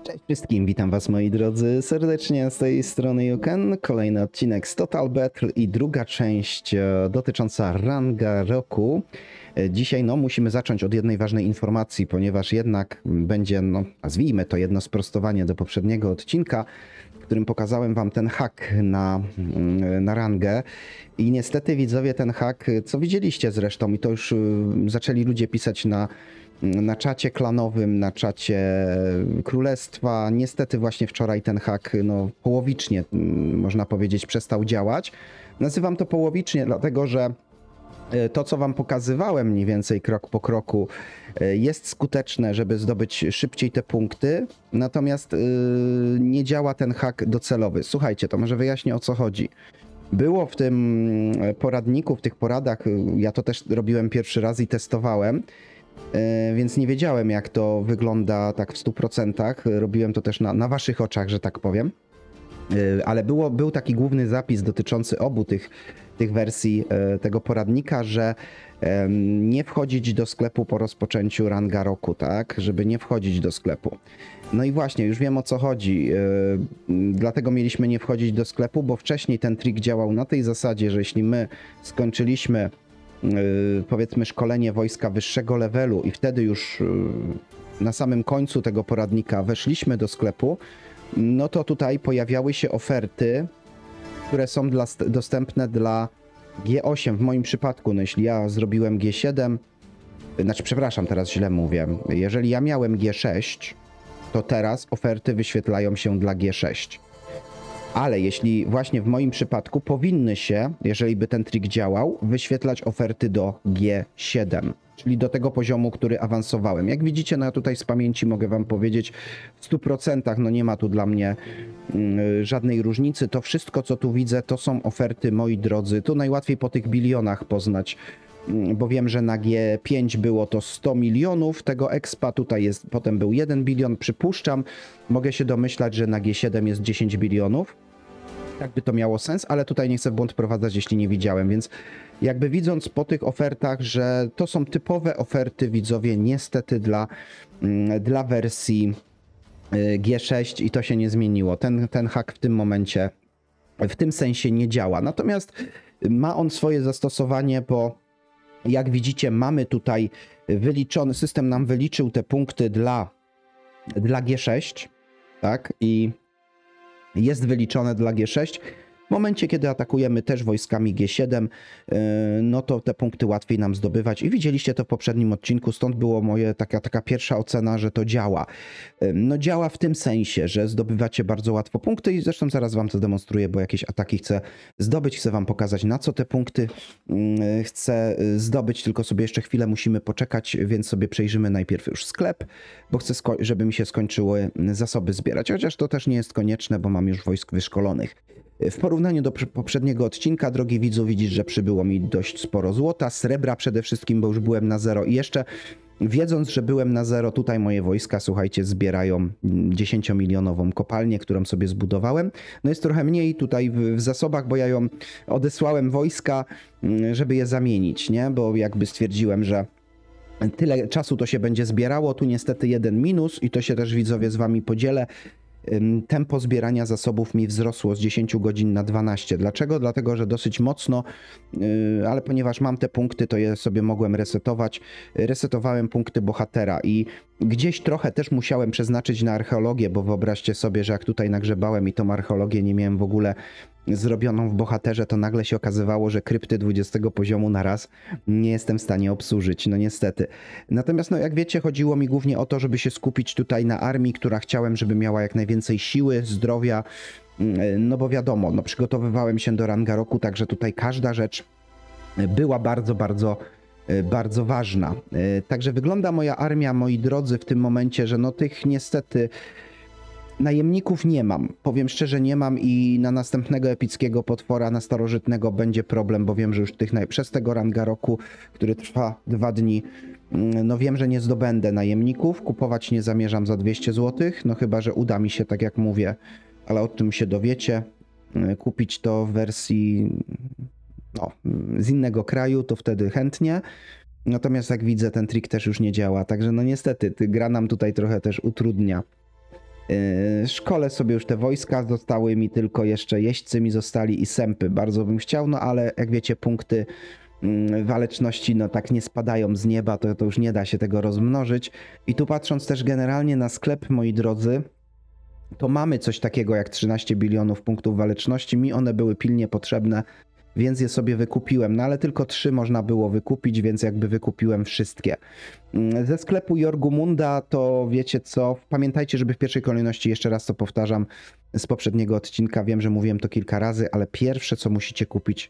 Cześć wszystkim, witam was moi drodzy serdecznie z tej strony Juken. Kolejny odcinek z Total Battle i druga część dotycząca ranga roku. Dzisiaj musimy zacząć od jednej ważnej informacji, ponieważ jednak będzie, nazwijmy to jedno sprostowanie do poprzedniego odcinka, w którym pokazałem wam ten hack na rangę. I niestety widzowie, ten hack, co widzieliście zresztą, i to już zaczęli ludzie pisać na czacie klanowym, na czacie królestwa. Niestety właśnie wczoraj ten hack połowicznie, można powiedzieć, przestał działać. Nazywam to połowicznie, dlatego że to, co wam pokazywałem mniej więcej krok po kroku, jest skuteczne, żeby zdobyć szybciej te punkty, natomiast nie działa ten hack docelowy. Słuchajcie, to może wyjaśnię, o co chodzi. Było w tym poradniku, w tych poradach, ja to też robiłem pierwszy raz i testowałem, więc nie wiedziałem, jak to wygląda tak w 100%. Robiłem to też na waszych oczach, że tak powiem. Ale był taki główny zapis dotyczący obu tych wersji tego poradnika, że nie wchodzić do sklepu po rozpoczęciu ranga roku, tak? Żeby nie wchodzić do sklepu. No i właśnie, już wiem, o co chodzi. Dlatego mieliśmy nie wchodzić do sklepu, bo wcześniej ten trik działał na tej zasadzie, że jeśli my skończyliśmy powiedzmy szkolenie wojska wyższego levelu i wtedy już na samym końcu tego poradnika weszliśmy do sklepu, no to tutaj pojawiały się oferty, które są dostępne dla G8 w moim przypadku. No jeśli ja zrobiłem G7, znaczy przepraszam, teraz źle mówię, jeżeli ja miałem G6, to teraz oferty wyświetlają się dla G6. Ale jeśli właśnie w moim przypadku powinny się, jeżeli by ten trik działał, wyświetlać oferty do G7, czyli do tego poziomu, który awansowałem. Jak widzicie, ja tutaj z pamięci mogę wam powiedzieć w 100%, nie ma tu dla mnie żadnej różnicy. To wszystko, co tu widzę, to są oferty, moi drodzy. Tu najłatwiej po tych bilionach poznać, bo wiem, że na G5 było to 100 milionów tego expa, tutaj jest, potem był 1 bilion, przypuszczam, mogę się domyślać, że na G7 jest 10 bilionów, tak by to miało sens, ale tutaj nie chcę w błąd wprowadzać, jeśli nie widziałem, więc jakby widząc po tych ofertach, że to są typowe oferty, widzowie, niestety dla wersji G6 i to się nie zmieniło, ten hack w tym momencie, w tym sensie nie działa, natomiast ma on swoje zastosowanie, bo jak widzicie, mamy tutaj wyliczony, system nam wyliczył te punkty dla G6, tak? I jest wyliczone dla G6. W momencie, kiedy atakujemy też wojskami G7, no to te punkty łatwiej nam zdobywać. I widzieliście to w poprzednim odcinku, stąd było moje taka pierwsza ocena, że to działa. No działa w tym sensie, że zdobywacie bardzo łatwo punkty i zresztą zaraz wam to demonstruję, bo jakieś ataki chcę zdobyć, chcę wam pokazać, na co te punkty chcę zdobyć, tylko sobie jeszcze chwilę musimy poczekać, więc sobie przejrzymy najpierw już sklep, bo chcę, żeby mi się skończyły zasoby zbierać, chociaż to też nie jest konieczne, bo mam już wojsk wyszkolonych. W porównaniu do poprzedniego odcinka, drogi widzu, widzisz, że przybyło mi dość sporo złota, srebra przede wszystkim, bo już byłem na 0 i jeszcze wiedząc, że byłem na 0, tutaj moje wojska, słuchajcie, zbierają 10-milionową kopalnię, którą sobie zbudowałem. No jest trochę mniej tutaj w zasobach, bo ja ją odesłałem wojska, żeby je zamienić, nie? Bo jakby stwierdziłem, że tyle czasu to się będzie zbierało, tu niestety jeden minus i to się też, widzowie, z wami podzielę. Tempo zbierania zasobów mi wzrosło z 10 godzin na 12. Dlaczego? Dlatego, że dosyć mocno, ale ponieważ mam te punkty, to je sobie mogłem resetować. Resetowałem punkty bohatera i gdzieś trochę też musiałem przeznaczyć na archeologię, bo wyobraźcie sobie, że jak tutaj nagrzebałem i tą archeologię nie miałem w ogóle zrobioną w bohaterze, to nagle się okazywało, że krypty 20 poziomu na raz nie jestem w stanie obsłużyć, no niestety. Natomiast jak wiecie, chodziło mi głównie o to, żeby się skupić tutaj na armii, która chciałem, żeby miała jak najwięcej siły, zdrowia, no bo wiadomo, przygotowywałem się do ranga roku, także tutaj każda rzecz była bardzo ważna. Także wygląda moja armia, moi drodzy, w tym momencie, że tych niestety najemników nie mam, powiem szczerze, nie mam i na następnego epickiego potwora, na starożytnego będzie problem, bo wiem, że już przez tego ranga roku, który trwa 2 dni, no wiem, że nie zdobędę najemników, kupować nie zamierzam za 200 zł, no chyba, że uda mi się, tak jak mówię, ale o tym się dowiecie, kupić to w wersji z innego kraju, to wtedy chętnie. Natomiast jak widzę, ten trik też już nie działa, także niestety gra nam tutaj trochę też utrudnia Szkole sobie już te wojska, zostały mi tylko jeszcze jeźdźcy mi zostali i sępy. Bardzo bym chciał, no ale jak wiecie, punkty waleczności no tak nie spadają z nieba, to już nie da się tego rozmnożyć. I tu patrząc też generalnie na sklep, moi drodzy, to mamy coś takiego jak 13 bilionów punktów waleczności. Mi one były pilnie potrzebne, więc je sobie wykupiłem. No ale tylko 3 można było wykupić, więc jakby wykupiłem wszystkie. Ze sklepu Jorgumunda to wiecie co, pamiętajcie, żeby w pierwszej kolejności, jeszcze raz to powtarzam z poprzedniego odcinka, wiem, że mówiłem to kilka razy, ale pierwsze co musicie kupić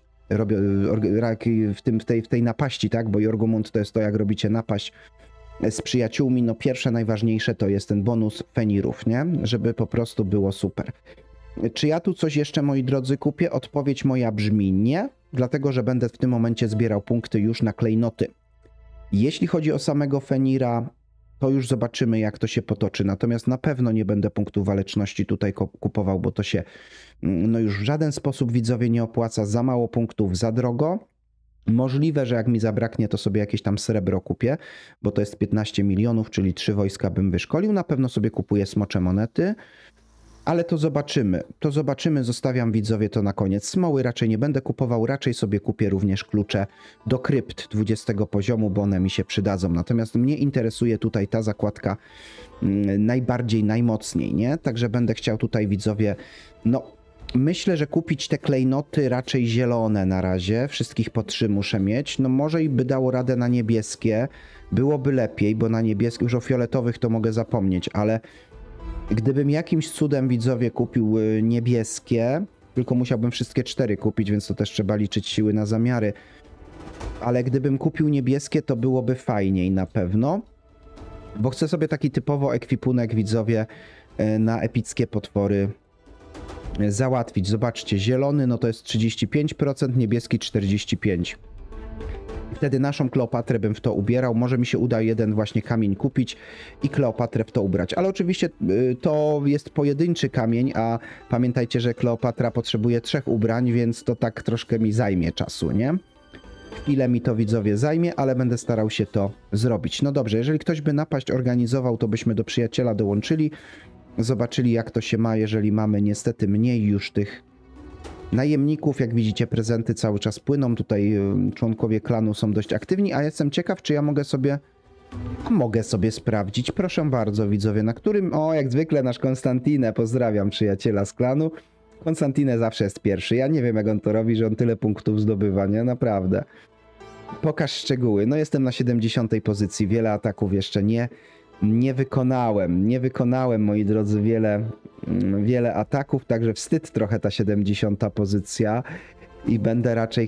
w tej napaści, tak, bo Jorgumund to jest to, jak robicie napaść z przyjaciółmi, no pierwsze najważniejsze to jest ten bonus fenirów, nie, żeby po prostu było super. Czy ja tu coś jeszcze, moi drodzy, kupię? Odpowiedź moja brzmi nie, dlatego że będę w tym momencie zbierał punkty już na klejnoty. Jeśli chodzi o samego Fenira, to już zobaczymy, jak to się potoczy. Natomiast na pewno nie będę punktów waleczności tutaj kupował, bo to się no już w żaden sposób, widzowie, nie opłaca. Za mało punktów, za drogo. Możliwe, że jak mi zabraknie, to sobie jakieś tam srebro kupię, bo to jest 15 milionów, czyli 3 wojska bym wyszkolił. Na pewno sobie kupuję smocze monety. Ale to zobaczymy, zostawiam widzowie to na koniec. Smoły raczej nie będę kupował, raczej sobie kupię również klucze do krypt 20 poziomu, bo one mi się przydadzą. Natomiast mnie interesuje tutaj ta zakładka najbardziej, najmocniej, nie? Także będę chciał tutaj, widzowie, no myślę, że kupić te klejnoty raczej zielone na razie. Wszystkich po 3 muszę mieć. No może i by dało radę na niebieskie. Byłoby lepiej, bo na niebieskich, już o fioletowych to mogę zapomnieć, ale gdybym jakimś cudem, widzowie, kupił niebieskie, tylko musiałbym wszystkie 4 kupić, więc to też trzeba liczyć siły na zamiary. Ale gdybym kupił niebieskie, to byłoby fajniej na pewno. Bo chcę sobie taki typowo ekwipunek, widzowie, na epickie potwory załatwić. Zobaczcie, zielony no to jest 35%, niebieski 45%. Wtedy naszą Kleopatrę bym w to ubierał. Może mi się uda jeden właśnie kamień kupić i Kleopatrę w to ubrać. Ale oczywiście to jest pojedynczy kamień, a pamiętajcie, że Kleopatra potrzebuje 3 ubrań, więc to tak troszkę mi zajmie czasu, nie? Chwilę mi to, widzowie, zajmie, ale będę starał się to zrobić. No dobrze, jeżeli ktoś by napaść organizował, to byśmy do przyjaciela dołączyli. Zobaczyli, jak to się ma, jeżeli mamy niestety mniej już tych najemników. Jak widzicie, prezenty cały czas płyną. Tutaj członkowie klanu są dość aktywni, a jestem ciekaw, czy ja mogę sobie sprawdzić. Proszę bardzo, widzowie, na którym... O, jak zwykle nasz Konstantinę. Pozdrawiam przyjaciela z klanu. Konstantinę zawsze jest pierwszy. Ja nie wiem, jak on to robi, że on tyle punktów zdobywa, nie? Naprawdę. Pokaż szczegóły. No jestem na 70. pozycji. Wiele ataków jeszcze nie wykonałem. Nie wykonałem, moi drodzy, wiele ataków, także wstyd trochę ta 70. pozycja i będę raczej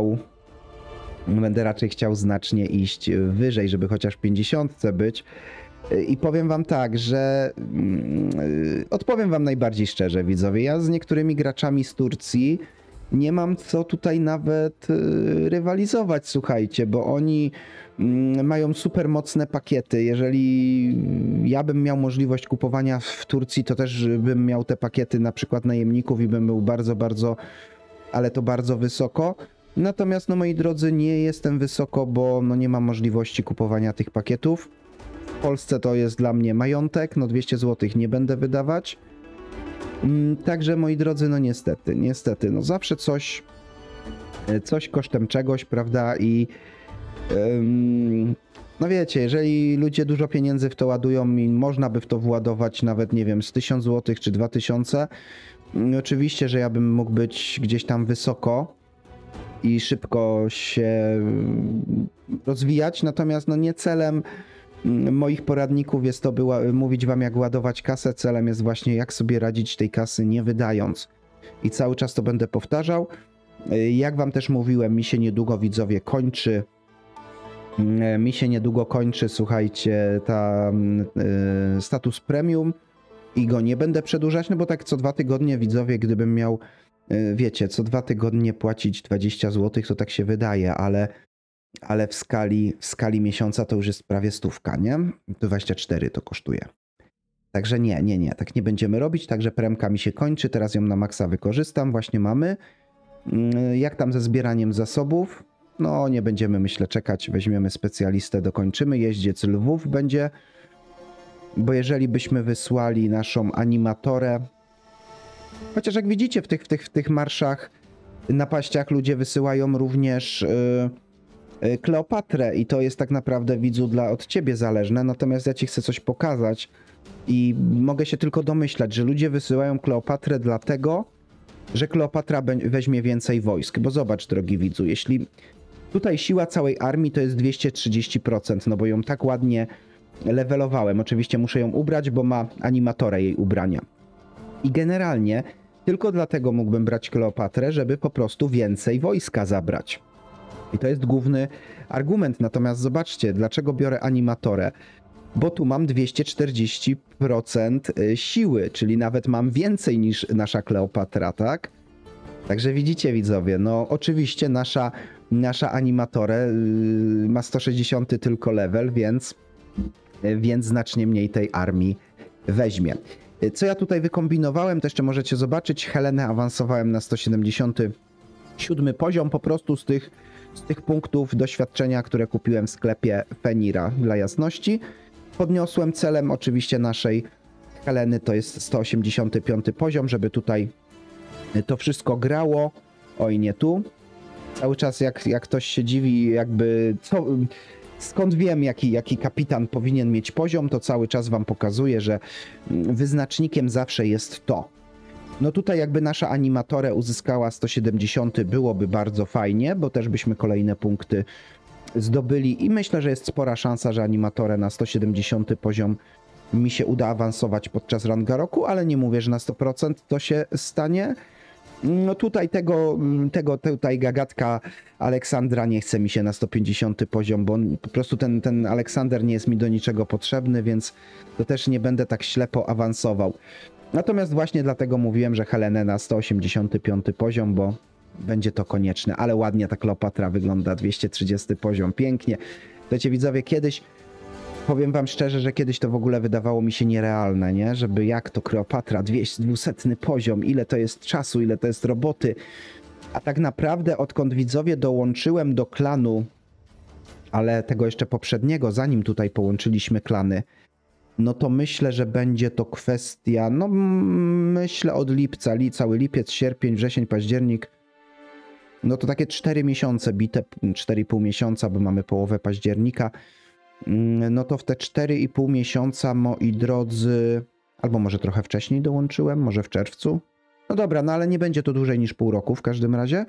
chciał znacznie iść wyżej, żeby chociaż w 50 być. I powiem wam tak, że odpowiem wam najbardziej szczerze, widzowie. Ja z niektórymi graczami z Turcji nie mam co tutaj nawet rywalizować, słuchajcie, bo oni mają super mocne pakiety. Jeżeli ja bym miał możliwość kupowania w Turcji, to też bym miał te pakiety na przykład najemników i bym był bardzo, ale to bardzo wysoko. Natomiast, no moi drodzy, nie jestem wysoko, bo no nie mam możliwości kupowania tych pakietów. W Polsce to jest dla mnie majątek, no 200 zł nie będę wydawać. Także, moi drodzy, no niestety, no zawsze coś kosztem czegoś, prawda, i no wiecie, jeżeli ludzie dużo pieniędzy w to ładują i można by w to władować nawet, nie wiem, z 1000 zł czy 2000, oczywiście, że ja bym mógł być gdzieś tam wysoko i szybko się rozwijać, natomiast no nie celem moich poradników jest to mówić wam, jak ładować kasę. Celem jest właśnie, jak sobie radzić tej kasy nie wydając. I cały czas to będę powtarzał. Jak wam też mówiłem, mi się niedługo, widzowie, kończy, słuchajcie, status premium i go nie będę przedłużać, no bo tak co 2 tygodnie, widzowie, gdybym miał, wiecie, co 2 tygodnie płacić 20 zł, to tak się wydaje, ale w skali miesiąca to już jest prawie 100, nie? 24 to kosztuje. Także nie, tak nie będziemy robić, także premka mi się kończy, teraz ją na maksa wykorzystam, właśnie mamy. Jak tam ze zbieraniem zasobów? No nie będziemy, myślę, czekać, weźmiemy specjalistę, dokończymy. Jeździec Lwów będzie bo jeżeli byśmy wysłali naszą animatorę, chociaż jak widzicie w tych marszach, napaściach ludzie wysyłają również Kleopatrę i to jest tak naprawdę, widzu, od ciebie zależne, natomiast ja ci chcę coś pokazać i mogę się tylko domyślać, że ludzie wysyłają Kleopatrę dlatego, że Kleopatra weźmie więcej wojsk, bo zobacz, drogi widzu, jeśli tutaj siła całej armii to jest 230%, no bo ją tak ładnie levelowałem, oczywiście muszę ją ubrać, bo ma animatorę jej ubrania i generalnie tylko dlatego mógłbym brać Kleopatrę, żeby po prostu więcej wojska zabrać. I to jest główny argument. Natomiast zobaczcie, dlaczego biorę animatorę. Bo tu mam 240% siły, czyli nawet mam więcej niż nasza Kleopatra, tak? Także widzicie, widzowie, no oczywiście nasza animatorę ma 160 tylko level, więc znacznie mniej tej armii weźmie. Co ja tutaj wykombinowałem, to jeszcze możecie zobaczyć. Helenę awansowałem na 177 poziom po prostu z tych punktów doświadczenia, które kupiłem w sklepie Fenira dla jasności. Podniosłem celem oczywiście naszej Heleny, to jest 185 poziom, żeby tutaj to wszystko grało. Oj, nie tu. Cały czas jak ktoś się dziwi, jakby skąd wiem, jaki kapitan powinien mieć poziom, to cały czas wam pokazuję, że wyznacznikiem zawsze jest to. No tutaj jakby nasza animatorę uzyskała 170, byłoby bardzo fajnie, bo też byśmy kolejne punkty zdobyli i myślę, że jest spora szansa, że animatorę na 170 poziom mi się uda awansować podczas ranga roku, ale nie mówię, że na 100% to się stanie. No tutaj tutaj gagatka Aleksandra nie chce mi się na 150 poziom, bo po prostu ten Aleksander nie jest mi do niczego potrzebny, więc to też nie będę tak ślepo awansował. Natomiast właśnie dlatego mówiłem, że Helenę na 185 poziom, bo będzie to konieczne, ale ładnie ta Kleopatra wygląda, 230 poziom, pięknie. Wiecie, widzowie, kiedyś, powiem wam szczerze, że kiedyś to w ogóle wydawało mi się nierealne, nie? Żeby jak to Kleopatra, 200 poziom, ile to jest czasu, ile to jest roboty. A tak naprawdę odkąd, widzowie, dołączyłem do klanu, ale tego jeszcze poprzedniego, zanim tutaj połączyliśmy klany, no to myślę, że będzie to kwestia, no myślę od lipca, cały lipiec, sierpień, wrzesień, październik, no to takie 4 miesiące bite, 4,5 miesiąca, bo mamy połowę października, no to w te 4,5 miesiąca, moi drodzy, albo może trochę wcześniej dołączyłem, może w czerwcu, no dobra, no ale nie będzie to dłużej niż pół roku w każdym razie,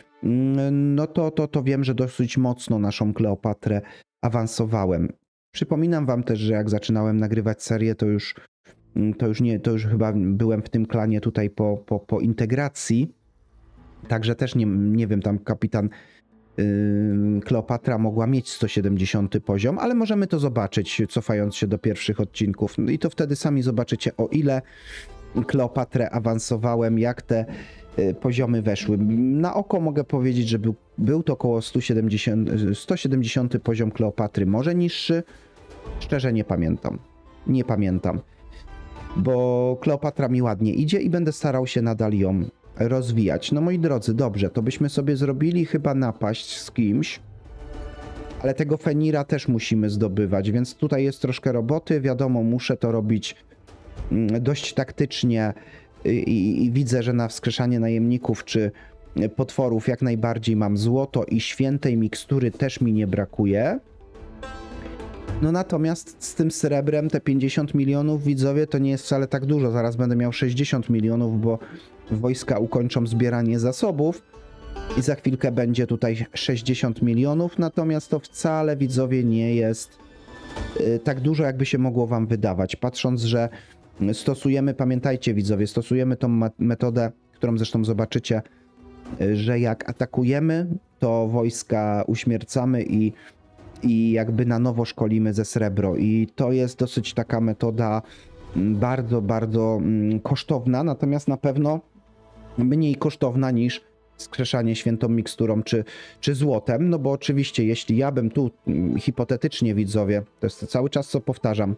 no to wiem, że dosyć mocno naszą Kleopatrę awansowałem. Przypominam wam też, że jak zaczynałem nagrywać serię, to już chyba byłem w tym klanie tutaj po integracji. Także też nie wiem, tam kapitan Kleopatra mogła mieć 170 poziom, ale możemy to zobaczyć, cofając się do pierwszych odcinków. No i to wtedy sami zobaczycie, o ile Kleopatrę awansowałem, jak te poziomy weszły. Na oko mogę powiedzieć, że był to około 170 poziom Kleopatry, może niższy. Szczerze nie pamiętam. Nie pamiętam. Bo Kleopatra mi ładnie idzie i będę starał się nadal ją rozwijać. No moi drodzy, dobrze, to byśmy sobie zrobili chyba napaść z kimś. Ale tego Fenira też musimy zdobywać, więc tutaj jest troszkę roboty. Wiadomo, muszę to robić dość taktycznie i widzę, że na wskrzeszanie najemników czy potworów jak najbardziej mam złoto i świętej mikstury też mi nie brakuje. No natomiast z tym srebrem te 50 milionów, widzowie, to nie jest wcale tak dużo. Zaraz będę miał 60 milionów, bo wojska ukończą zbieranie zasobów i za chwilkę będzie tutaj 60 milionów. Natomiast to wcale, widzowie, nie jest tak dużo, jakby się mogło wam wydawać. Patrząc, że stosujemy, pamiętajcie, widzowie, stosujemy tą metodę, którą zresztą zobaczycie, że jak atakujemy, to wojska uśmiercamy i jakby na nowo szkolimy ze srebro. I to jest dosyć taka metoda bardzo, bardzo kosztowna, natomiast na pewno mniej kosztowna niż skrzeszanie świętą miksturą czy złotem, no bo oczywiście jeśli ja bym tu hipotetycznie, widzowie, to jest cały czas co powtarzam,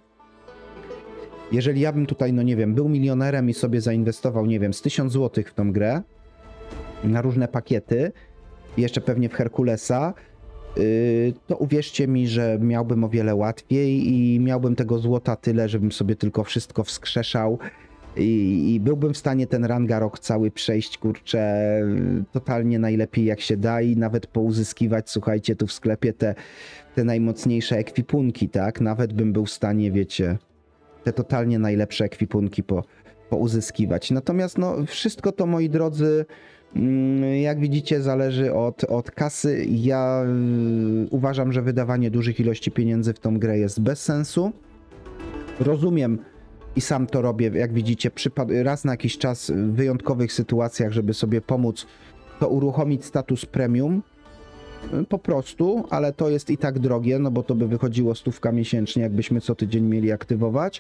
jeżeli ja bym tutaj, no nie wiem, był milionerem i sobie zainwestował, nie wiem, z 1000 zł w tą grę, na różne pakiety, jeszcze pewnie w Herkulesa, to uwierzcie mi, że miałbym o wiele łatwiej i miałbym tego złota tyle, żebym sobie tylko wszystko wskrzeszał i byłbym w stanie ten Rangarok cały przejść, kurczę, totalnie najlepiej jak się da i nawet pouzyskiwać, słuchajcie, tu w sklepie te najmocniejsze ekwipunki, tak? Nawet bym był w stanie, wiecie, te totalnie najlepsze ekwipunki pouzyskiwać. Natomiast no, wszystko to, moi drodzy, jak widzicie, zależy od kasy. Ja uważam, że wydawanie dużych ilości pieniędzy w tą grę jest bez sensu. Rozumiem i sam to robię, jak widzicie, raz na jakiś czas w wyjątkowych sytuacjach, żeby sobie pomóc, to uruchomić status premium. Po prostu, ale to jest i tak drogie, no bo to by wychodziło 100 miesięcznie, jakbyśmy co tydzień mieli aktywować.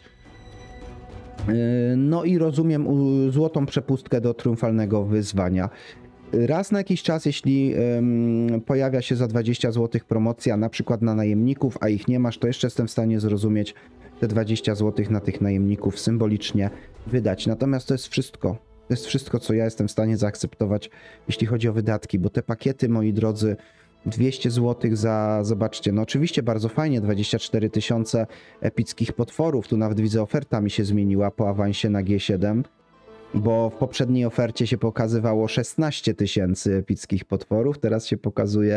No i rozumiem złotą przepustkę do triumfalnego wyzwania. Raz na jakiś czas, jeśli pojawia się za 20 zł promocja, na przykład na najemników, a ich nie masz, to jeszcze jestem w stanie zrozumieć te 20 zł na tych najemników symbolicznie wydać. Natomiast to jest wszystko. To jest wszystko, co ja jestem w stanie zaakceptować, jeśli chodzi o wydatki, bo te pakiety, moi drodzy, 200 zł za, zobaczcie, no oczywiście bardzo fajnie, 24 000 epickich potworów, tu nawet widzę oferta mi się zmieniła po awansie na G7, bo w poprzedniej ofercie się pokazywało 16 000 epickich potworów, teraz się pokazuje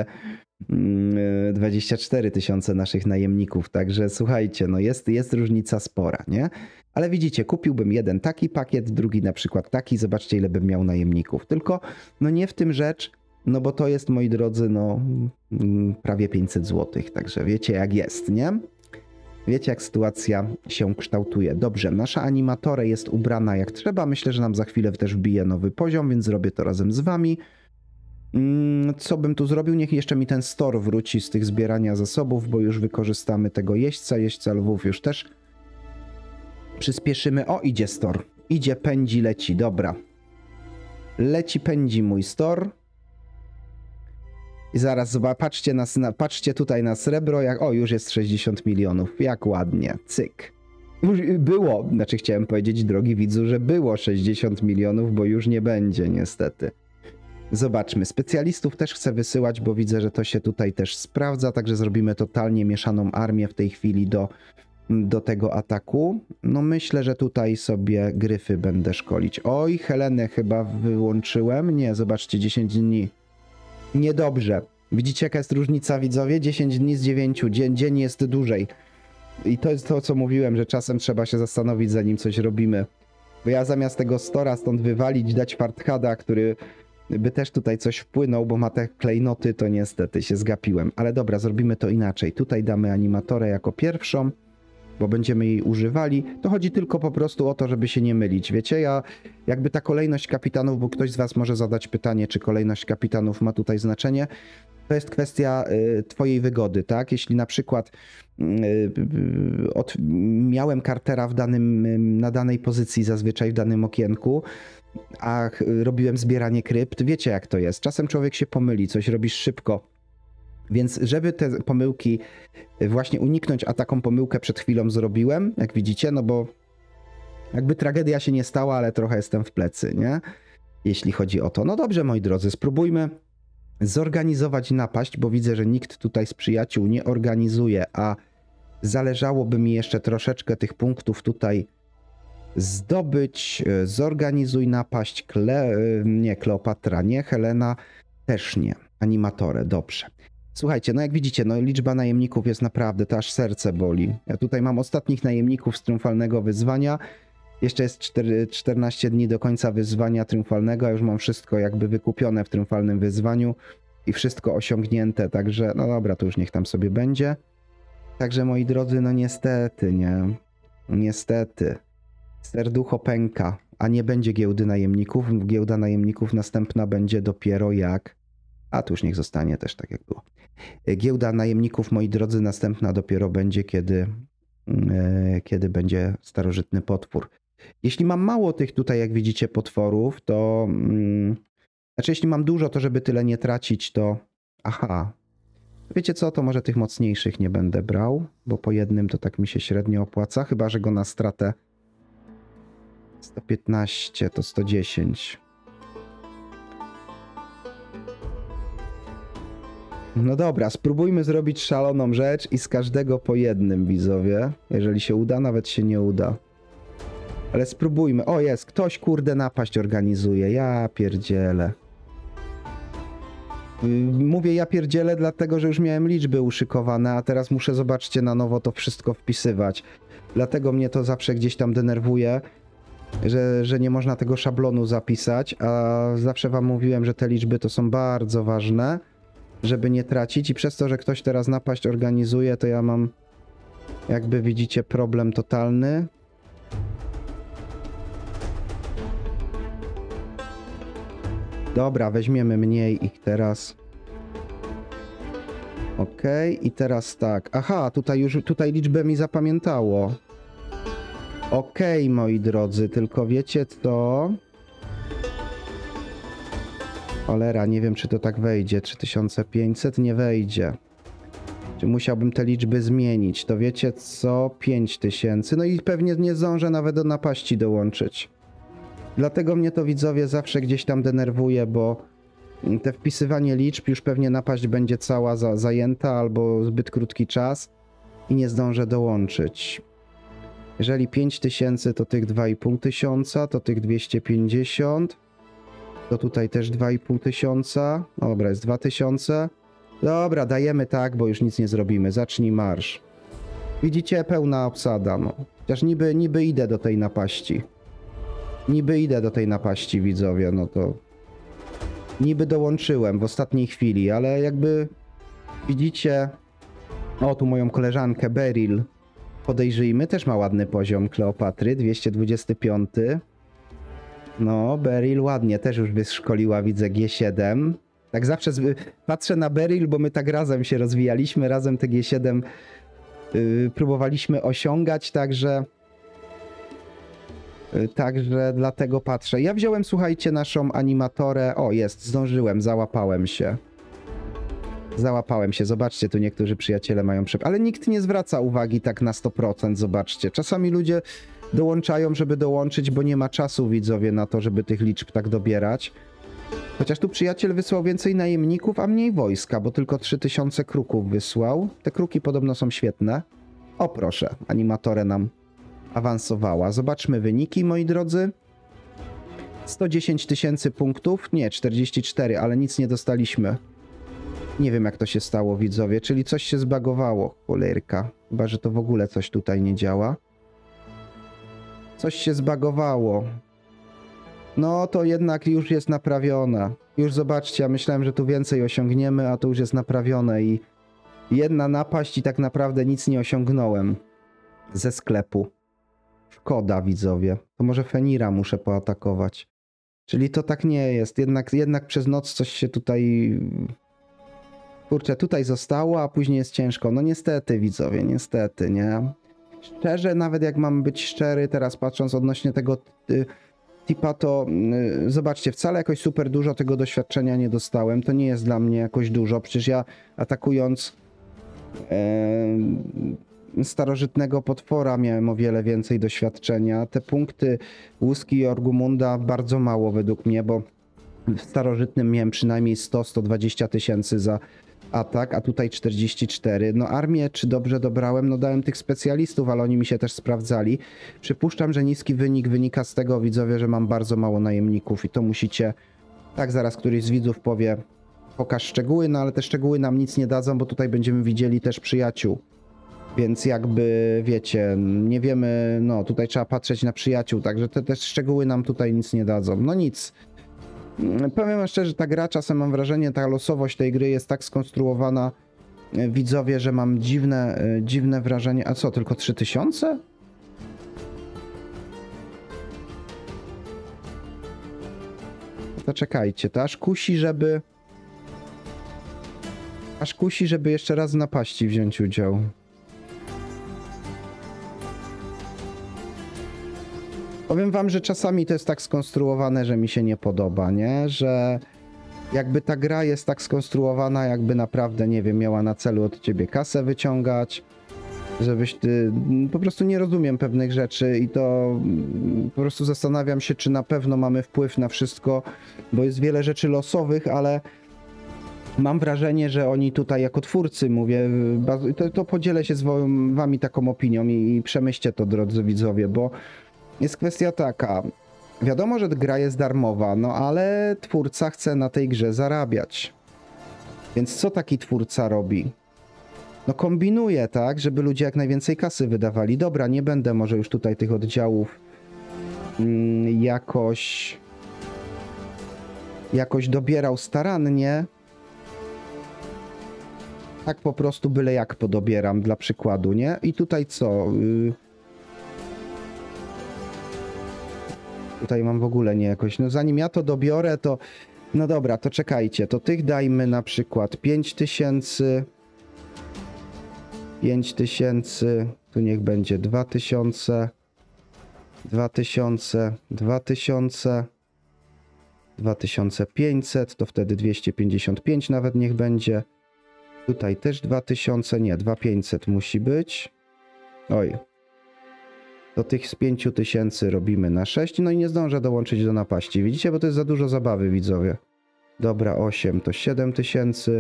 24 000 naszych najemników, także słuchajcie, no jest różnica spora, nie? Ale widzicie, kupiłbym jeden taki pakiet, drugi na przykład taki, zobaczcie ile bym miał najemników, tylko no nie w tym rzecz, no bo to jest, moi drodzy, no prawie 500 zł, także wiecie jak jest, nie? Wiecie jak sytuacja się kształtuje. Dobrze, nasza animatora jest ubrana jak trzeba, myślę, że nam za chwilę też wbije nowy poziom, więc zrobię to razem z wami. Co bym tu zrobił? Niech jeszcze mi ten store wróci z tych zbierania zasobów, bo już wykorzystamy tego jeźdźca lwów już też przyspieszymy. O, idzie store. Idzie, pędzi, leci, dobra. Leci, pędzi mój store. I zaraz patrzcie tutaj na srebro, już jest 60 milionów, jak ładnie, cyk. Już było, znaczy chciałem powiedzieć, drogi widzu, że było 60 milionów, bo już nie będzie niestety. Zobaczmy, specjalistów też chcę wysyłać, bo widzę, że to się tutaj też sprawdza, także zrobimy totalnie mieszaną armię w tej chwili do tego ataku. No myślę, że tutaj sobie gryfy będę szkolić. Oj, Helenę chyba wyłączyłem, nie, zobaczcie, 10 dni. Niedobrze. Widzicie jaka jest różnica, widzowie? 10 dni z 9, dzień jest dłużej. I to jest to, co mówiłem, że czasem trzeba się zastanowić, zanim coś robimy. Bo ja zamiast tego stora stąd wywalić, dać farthada, który by też tutaj coś wpłynął, bo ma te klejnoty, to niestety się zgapiłem. Ale dobra, zrobimy to inaczej. Tutaj damy animatorę jako pierwszą, bo będziemy jej używali. To chodzi tylko po prostu o to, żeby się nie mylić. Wiecie, jakby ta kolejność kapitanów, bo ktoś z was może zadać pytanie, czy kolejność kapitanów ma tutaj znaczenie. To jest kwestia twojej wygody, tak? Jeśli na przykład miałem Cartera na danej pozycji, zazwyczaj w danym okienku, a robiłem zbieranie krypt, wiecie jak to jest. Czasem człowiek się pomyli, coś robisz szybko. Więc żeby te pomyłki właśnie uniknąć, a taką pomyłkę przed chwilą zrobiłem, jak widzicie, no bo jakby tragedia się nie stała, ale trochę jestem w plecy, nie? Jeśli chodzi o to. No dobrze, moi drodzy, spróbujmy zorganizować napaść, bo widzę, że nikt tutaj z przyjaciół nie organizuje, a zależałoby mi jeszcze troszeczkę tych punktów tutaj zdobyć. Zorganizuj napaść. Nie, Kleopatra nie, Helena też nie. Animatorę, dobrze. Słuchajcie, no jak widzicie, no liczba najemników jest naprawdę, to aż serce boli. Ja tutaj mam ostatnich najemników z triumfalnego wyzwania. Jeszcze jest 14 dni do końca wyzwania triumfalnego, a już mam wszystko jakby wykupione w triumfalnym wyzwaniu i wszystko osiągnięte, także no dobra, to już niech tam sobie będzie. Także moi drodzy, no niestety, nie? Niestety. Serducho pęka, a nie będzie giełdy najemników. Giełda najemników następna będzie dopiero jak... A tu już niech zostanie też tak jak było. Giełda najemników, moi drodzy, następna dopiero będzie, kiedy będzie starożytny potwór. Jeśli mam mało tych tutaj, jak widzicie, potworów, to... Znaczy, jeśli mam dużo, to żeby tyle nie tracić, to... Aha. Wiecie co, to może tych mocniejszych nie będę brał, bo po jednym to tak mi się średnio opłaca, chyba że go na stratę 115 to 110. No dobra, spróbujmy zrobić szaloną rzecz i z każdego po jednym, widzowie. Jeżeli się uda, nawet się nie uda. Ale spróbujmy. O, jest, ktoś kurde napaść organizuje. Ja pierdzielę. Mówię ja pierdzielę dlatego, że już miałem liczby uszykowane, a teraz muszę, zobaczcie, na nowo to wszystko wpisywać. Dlatego mnie to zawsze gdzieś tam denerwuje, że nie można tego szablonu zapisać, a zawsze wam mówiłem, że te liczby to są bardzo ważne, żeby nie tracić i przez to, że ktoś teraz napaść organizuje, to ja mam, jakby widzicie, problem totalny. Dobra, weźmiemy mniej ich teraz. Okej, i teraz tak. Aha, tutaj liczbę mi zapamiętało. Okej, moi drodzy, tylko wiecie co? Cholera, nie wiem, czy to tak wejdzie. 3500 nie wejdzie. Czy musiałbym te liczby zmienić? To wiecie co? 5000. No i pewnie nie zdążę nawet do napaści dołączyć. Dlatego mnie to, widzowie, zawsze gdzieś tam denerwuje, bo te wpisywanie liczb już pewnie napaść będzie cała zajęta albo zbyt krótki czas i nie zdążę dołączyć. Jeżeli 5000 to tych 2500, to tych 250, to tutaj też 2500. Dobra, jest 2000. Dobra, dajemy tak, bo już nic nie zrobimy. Zacznij marsz. Widzicie, pełna obsada, no. Chociaż niby idę do tej napaści. Niby idę do tej napaści, widzowie, no to... Niby dołączyłem w ostatniej chwili, ale jakby... Widzicie... O, tu moją koleżankę Beryl. Podejrzyjmy, też ma ładny poziom Kleopatry, 225. No, Beryl ładnie, też już wyszkoliła, widzę, G7. Tak zawsze patrzę na Beryl, bo my tak razem się rozwijaliśmy, razem te G7 próbowaliśmy osiągać, także dlatego patrzę. Ja wziąłem, słuchajcie, naszą animatorę. O, jest, zdążyłem, załapałem się. Zobaczcie, tu niektórzy przyjaciele mają ale nikt nie zwraca uwagi tak na 100%, zobaczcie. Czasami ludzie dołączają, żeby dołączyć, bo nie ma czasu, widzowie, na to, żeby tych liczb tak dobierać. Chociaż tu przyjaciel wysłał więcej najemników, a mniej wojska, bo tylko 3000 kruków wysłał. Te kruki podobno są świetne. O proszę, animatorę nam awansowała. Zobaczmy wyniki, moi drodzy. 110 000 punktów, nie, 44, ale nic nie dostaliśmy. Nie wiem, jak to się stało, widzowie, czyli coś się zbagowało, cholerka. Chyba, że to w ogóle coś tutaj nie działa. Coś się zbagowało. No, to jednak już jest naprawione. Już zobaczcie, ja myślałem, że tu więcej osiągniemy, a to już jest naprawione i jedna napaść i tak naprawdę nic nie osiągnąłem ze sklepu. Szkoda, widzowie. To może Fenira muszę poatakować. Czyli to tak nie jest. Jednak przez noc coś się tutaj... Kurczę, tutaj zostało, a później jest ciężko. No niestety, widzowie, niestety, nie? Szczerze, nawet jak mam być szczery, teraz patrząc odnośnie tego tipa, to zobaczcie, wcale jakoś super dużo tego doświadczenia nie dostałem. To nie jest dla mnie jakoś dużo. Przecież ja atakując starożytnego potwora miałem o wiele więcej doświadczenia. Te punkty łuski i Orgumunda bardzo mało według mnie, bo w starożytnym miałem przynajmniej 100-120 tysięcy za atak, a tutaj 44. No armię, czy dobrze dobrałem? No dałem tych specjalistów, ale oni mi się też sprawdzali. Przypuszczam, że niski wynik wynika z tego, widzowie, że mam bardzo mało najemników i to musicie... Tak, zaraz któryś z widzów powie, pokaż szczegóły, no ale te szczegóły nam nic nie dadzą, bo tutaj będziemy widzieli też przyjaciół. Więc jakby, wiecie, nie wiemy, no tutaj trzeba patrzeć na przyjaciół, także te szczegóły nam tutaj nic nie dadzą. No nic. Powiem wam szczerze, ta gra, czasem mam wrażenie, ta losowość tej gry jest tak skonstruowana, widzowie, że mam dziwne wrażenie. A co, tylko 3000? To czekajcie, to aż kusi, żeby jeszcze raz w napaści wziąć udział. Powiem wam, że czasami to jest tak skonstruowane, że mi się nie podoba, nie? Że jakby ta gra jest tak skonstruowana, jakby naprawdę, nie wiem, miała na celu od ciebie kasę wyciągać, żebyś ty... Po prostu nie rozumiem pewnych rzeczy i to po prostu zastanawiam się, czy na pewno mamy wpływ na wszystko, bo jest wiele rzeczy losowych, ale mam wrażenie, że oni tutaj jako twórcy, mówię, to podzielę się z wami taką opinią i przemyślcie to, drodzy widzowie, bo jest kwestia taka, wiadomo, że gra jest darmowa, no ale twórca chce na tej grze zarabiać. Więc co taki twórca robi? No kombinuje, tak, żeby ludzie jak najwięcej kasy wydawali. Dobra, nie będę może już tutaj tych oddziałów jakoś dobierał starannie. Tak po prostu byle jak podobieram dla przykładu, nie? I tutaj co? Tutaj mam w ogóle nie jakoś... No zanim ja to dobiorę, to... No dobra, to czekajcie. To tych dajmy na przykład 5000... 5000... Tu niech będzie 2000... 2000... 2000... 2500, to wtedy 255 nawet niech będzie. Tutaj też 2000, nie, 2500 musi być. Oj. To tych z 5000 robimy na 6, no i nie zdążę dołączyć do napaści. Widzicie, bo to jest za dużo zabawy, widzowie. Dobra, 8 to 7000.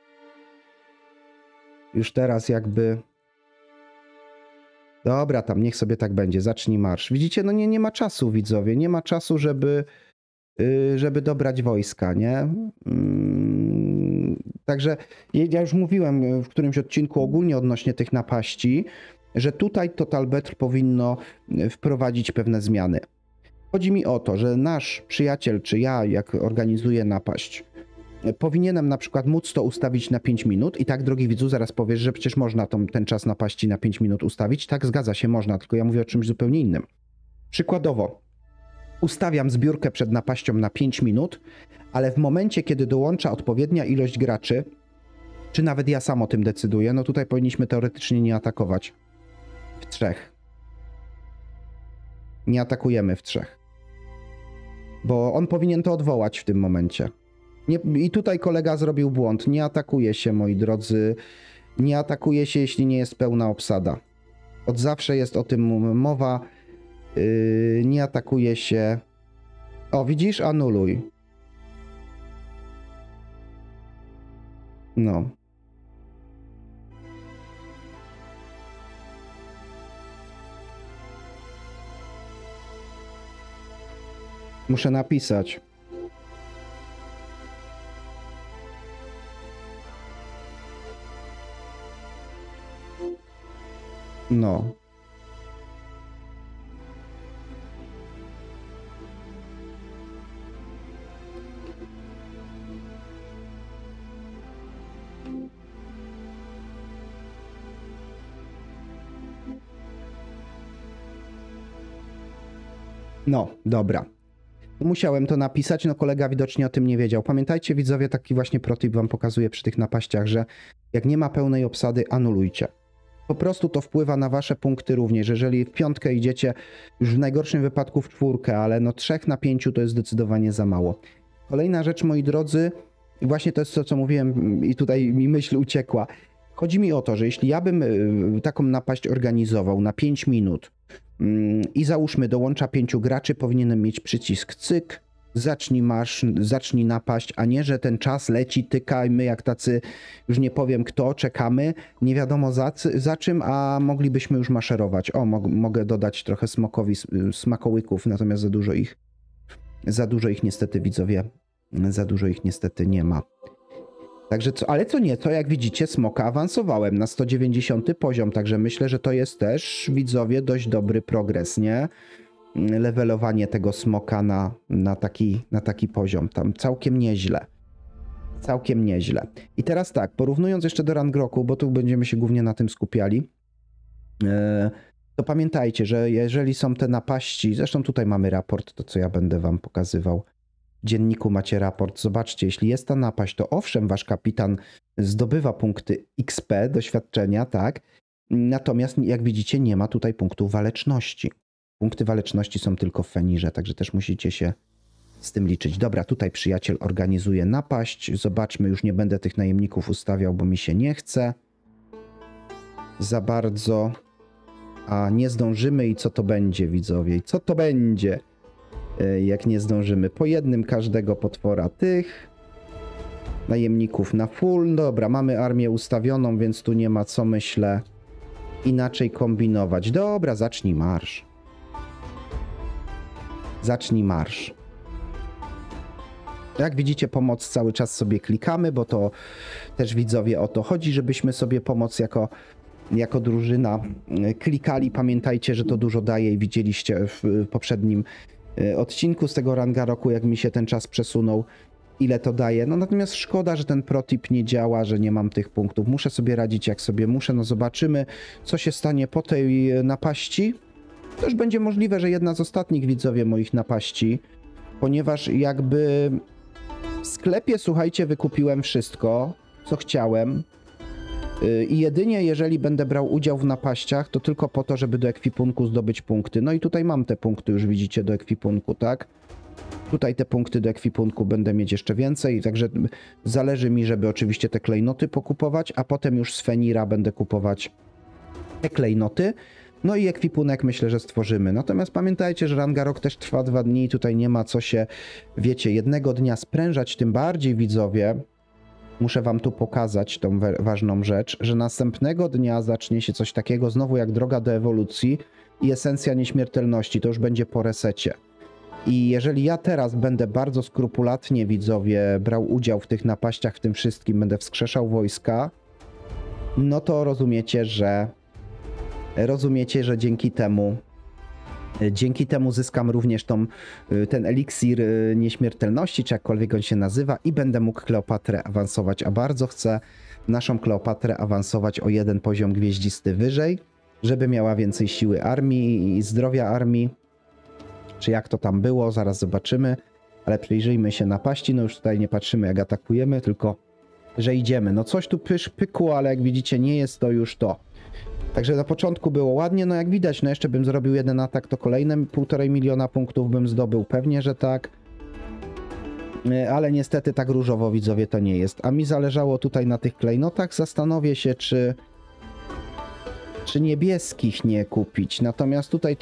Już teraz jakby... Dobra, tam niech sobie tak będzie, zacznij marsz. Widzicie, no nie ma czasu, widzowie, nie ma czasu, żeby dobrać wojska, nie? Także ja już mówiłem w którymś odcinku ogólnie odnośnie tych napaści, że tutaj Total Battle powinno wprowadzić pewne zmiany. Chodzi mi o to, że nasz przyjaciel, czy ja, jak organizuję napaść, powinienem na przykład móc to ustawić na 5 minut i tak, drogi widzu, zaraz powiesz, że przecież można ten czas napaści na 5 minut ustawić. Tak, zgadza się, można, tylko ja mówię o czymś zupełnie innym. Przykładowo, ustawiam zbiórkę przed napaścią na 5 minut, ale w momencie, kiedy dołącza odpowiednia ilość graczy, czy nawet ja sam o tym decyduję, no tutaj powinniśmy teoretycznie nie atakować w 3. Nie atakujemy w 3. Bo on powinien to odwołać w tym momencie. I tutaj kolega zrobił błąd. Nie atakuje się, moi drodzy. Nie atakuje się, jeśli nie jest pełna obsada. Od zawsze jest o tym mowa. Nie atakuje się. O, widzisz? Anuluj. No. Muszę napisać. No. No, dobra. Musiałem to napisać, no kolega widocznie o tym nie wiedział. Pamiętajcie, widzowie, taki właśnie protip wam pokazuję przy tych napaściach, że jak nie ma pełnej obsady, anulujcie. Po prostu to wpływa na wasze punkty również. Jeżeli w 5 idziecie, już w najgorszym wypadku w 4, ale no 3 na 5 to jest zdecydowanie za mało. Kolejna rzecz, moi drodzy, i właśnie to jest to, co mówiłem i tutaj mi myśl uciekła. Chodzi mi o to, że jeśli ja bym taką napaść organizował na 5 minut i załóżmy dołącza 5 graczy, powinienem mieć przycisk cyk, zacznij marsz, zacznij napaść, a nie, że ten czas leci, tykajmy jak tacy, już nie powiem kto, czekamy, nie wiadomo za czym, a moglibyśmy już maszerować. O, mogę dodać trochę smokowi smakołyków, natomiast za dużo ich niestety, widzowie, za dużo ich niestety nie ma. Także ale co nieco, jak widzicie, smoka awansowałem na 190 poziom, także myślę, że to jest też, widzowie, dość dobry progres, nie? Levelowanie tego smoka na taki poziom, tam całkiem nieźle. Całkiem nieźle. I teraz tak, porównując jeszcze do Rangroku, bo tu będziemy się głównie na tym skupiali, to pamiętajcie, że jeżeli są te napaści, zresztą tutaj mamy raport, to co ja będę wam pokazywał, w dzienniku macie raport, zobaczcie, jeśli jest ta napaść, to owszem, wasz kapitan zdobywa punkty XP, doświadczenia, tak, natomiast jak widzicie nie ma tutaj punktów waleczności. Punkty waleczności są tylko w Fenirze, także też musicie się z tym liczyć. Dobra, tutaj przyjaciel organizuje napaść, zobaczmy, już nie będę tych najemników ustawiał, bo mi się nie chce za bardzo, a nie zdążymy i co to będzie, widzowie, co to będzie? Jak nie zdążymy. Po jednym każdego potwora tych. najemników na full. Dobra, mamy armię ustawioną, więc tu nie ma co, myślę, inaczej kombinować. Dobra, zacznij marsz. Zacznij marsz. Jak widzicie, pomoc cały czas sobie klikamy, bo to też widzowie o to chodzi, żebyśmy sobie pomoc jako drużyna klikali. Pamiętajcie, że to dużo daje i widzieliście w poprzednim odcinku z tego ranga roku, jak mi się ten czas przesunął, ile to daje. No natomiast szkoda, że ten protip nie działa, że nie mam tych punktów. Muszę sobie radzić jak sobie muszę. No zobaczymy, co się stanie po tej napaści. To już będzie możliwe, że jedna z ostatnich, widzowie, moich napaści, ponieważ jakby w sklepie, słuchajcie, wykupiłem wszystko, co chciałem. I jedynie jeżeli będę brał udział w napaściach, to tylko po to, żeby do ekwipunku zdobyć punkty. No i tutaj mam te punkty, już widzicie, do ekwipunku, tak? Tutaj te punkty do ekwipunku będę mieć jeszcze więcej, także zależy mi, żeby oczywiście te klejnoty pokupować, a potem już z Fenira będę kupować te klejnoty. No i ekwipunek myślę, że stworzymy. Natomiast pamiętajcie, że Rangarok też trwa 2 dni i tutaj nie ma co się, wiecie, jednego dnia sprężać, tym bardziej, widzowie. Muszę wam tu pokazać tą ważną rzecz, że następnego dnia zacznie się coś takiego znowu jak droga do ewolucji i esencja nieśmiertelności. To już będzie po resecie. I jeżeli ja teraz będę bardzo skrupulatnie, widzowie, brał udział w tych napaściach, w tym wszystkim, będę wskrzeszał wojska, no to rozumiecie, że dzięki temu zyskam również ten eliksir nieśmiertelności, czy jakkolwiek on się nazywa, i będę mógł Kleopatrę awansować, a bardzo chcę naszą Kleopatrę awansować o 1 poziom gwieździsty wyżej, żeby miała więcej siły armii i zdrowia armii, czy jak to tam było, zaraz zobaczymy, ale przyjrzyjmy się napaści. No już tutaj nie patrzymy jak atakujemy, tylko że idziemy. No coś tu pykło, ale jak widzicie nie jest to już to. Także na początku było ładnie, no jak widać, no jeszcze bym zrobił jeden atak, to kolejne 1,5 miliona punktów bym zdobył, pewnie, że tak. Ale niestety tak różowo, widzowie, to nie jest. A mi zależało tutaj na tych klejnotach, zastanowię się, czy niebieskich nie kupić. Natomiast tutaj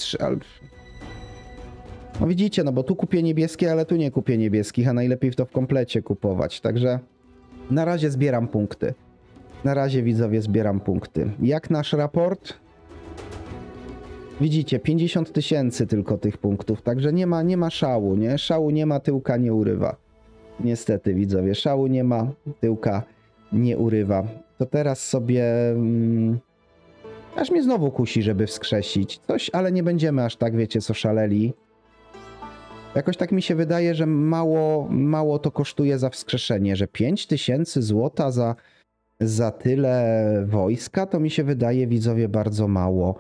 no widzicie, no bo tu kupię niebieskie, ale tu nie kupię niebieskich, a najlepiej to w komplecie kupować. Także na razie zbieram punkty. Na razie, widzowie, zbieram punkty. Jak nasz raport? Widzicie, 50 000 tylko tych punktów, także nie ma szału, nie? Szału nie ma, tyłka nie urywa. Niestety, widzowie, szału nie ma, tyłka nie urywa. To teraz sobie... aż mnie znowu kusi, żeby wskrzesić coś, ale nie będziemy aż tak, wiecie, co szaleli. Jakoś tak mi się wydaje, że mało to kosztuje za wskrzeszenie, że 5000 złota za tyle wojska, to mi się wydaje, widzowie, bardzo mało.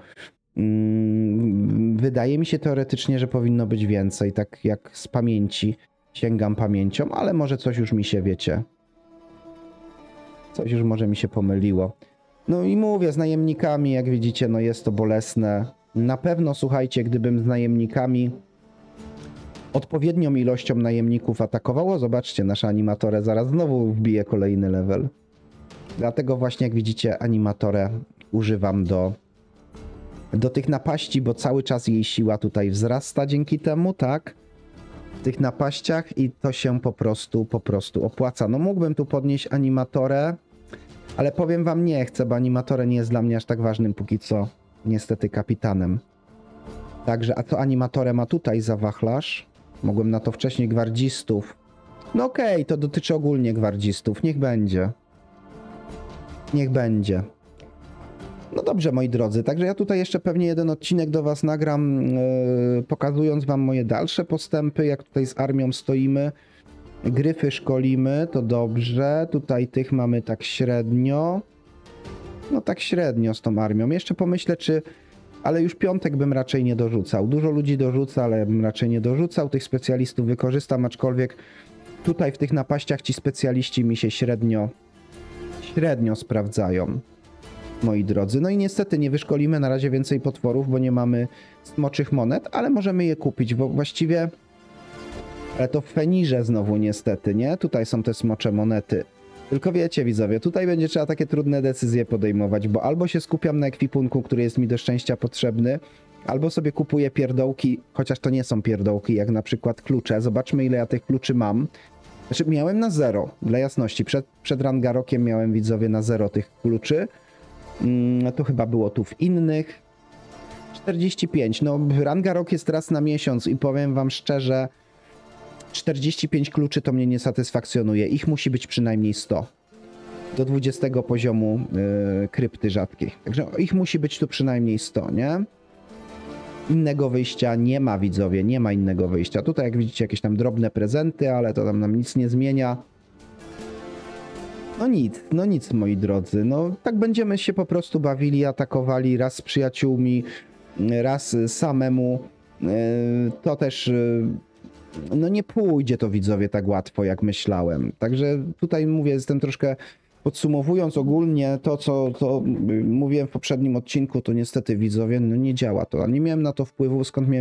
Wydaje mi się teoretycznie, że powinno być więcej, tak jak z pamięci, sięgam pamięcią, ale może coś już mi się, wiecie, coś już może mi się pomyliło. No i mówię, z najemnikami, jak widzicie, no jest to bolesne. Na pewno, słuchajcie, gdybym z najemnikami odpowiednią ilością najemników atakowało, zobaczcie, nasza animatorę zaraz znowu wbije kolejny level. Dlatego właśnie, jak widzicie, animatorę używam do tych napaści, bo cały czas jej siła tutaj wzrasta dzięki temu, tak? W tych napaściach i to się po prostu opłaca. No mógłbym tu podnieść animatorę, ale powiem wam, nie chcę, bo animatorę nie jest dla mnie aż tak ważnym póki co, niestety, kapitanem. Także, a co animatorę ma tutaj za wachlarz? Mogłem na to wcześniej gwardzistów. No okej, to dotyczy ogólnie gwardzistów, niech będzie. Niech będzie. No dobrze, moi drodzy, także ja tutaj jeszcze pewnie jeden odcinek do was nagram, pokazując wam moje dalsze postępy, jak tutaj z armią stoimy. Gryfy szkolimy, to dobrze. Tutaj tych mamy tak średnio. No tak średnio z tą armią. Jeszcze pomyślę, ale już piątek bym raczej nie dorzucał. Dużo ludzi dorzuca, ale bym raczej nie dorzucał. Tych specjalistów wykorzystam, aczkolwiek tutaj w tych napaściach ci specjaliści mi się średnio sprawdzają, moi drodzy. No i niestety nie wyszkolimy na razie więcej potworów, bo nie mamy smoczych monet, ale możemy je kupić, bo właściwie... Ale to w Fenirze znowu niestety, nie? Tutaj są te smocze monety. Tylko wiecie, widzowie, tutaj będzie trzeba takie trudne decyzje podejmować, bo albo się skupiam na ekwipunku, który jest mi do szczęścia potrzebny, albo sobie kupuję pierdołki, chociaż to nie są pierdołki, jak na przykład klucze. Zobaczmy, ile ja tych kluczy mam. Znaczy miałem na 0, dla jasności. Przed Rangarokiem miałem, widzowie, na 0 tych kluczy. To chyba było tu w innych. 45, no Rangarok jest raz na miesiąc i powiem wam szczerze, 45 kluczy to mnie nie satysfakcjonuje. Ich musi być przynajmniej 100. Do 20 poziomu krypty rzadkiej. Także ich musi być tu przynajmniej 100, nie? Innego wyjścia nie ma, widzowie, nie ma innego wyjścia. Tutaj jak widzicie jakieś tam drobne prezenty, ale to tam nam nic nie zmienia. No nic, moi drodzy. No tak będziemy się po prostu bawili, atakowali raz z przyjaciółmi, raz samemu. To też no nie pójdzie to, widzowie, tak łatwo jak myślałem. Także tutaj mówię, jestem troszkę, podsumowując ogólnie to, co mówiłem w poprzednim odcinku, to niestety, widzowie, no nie działa to. A nie miałem na to wpływu,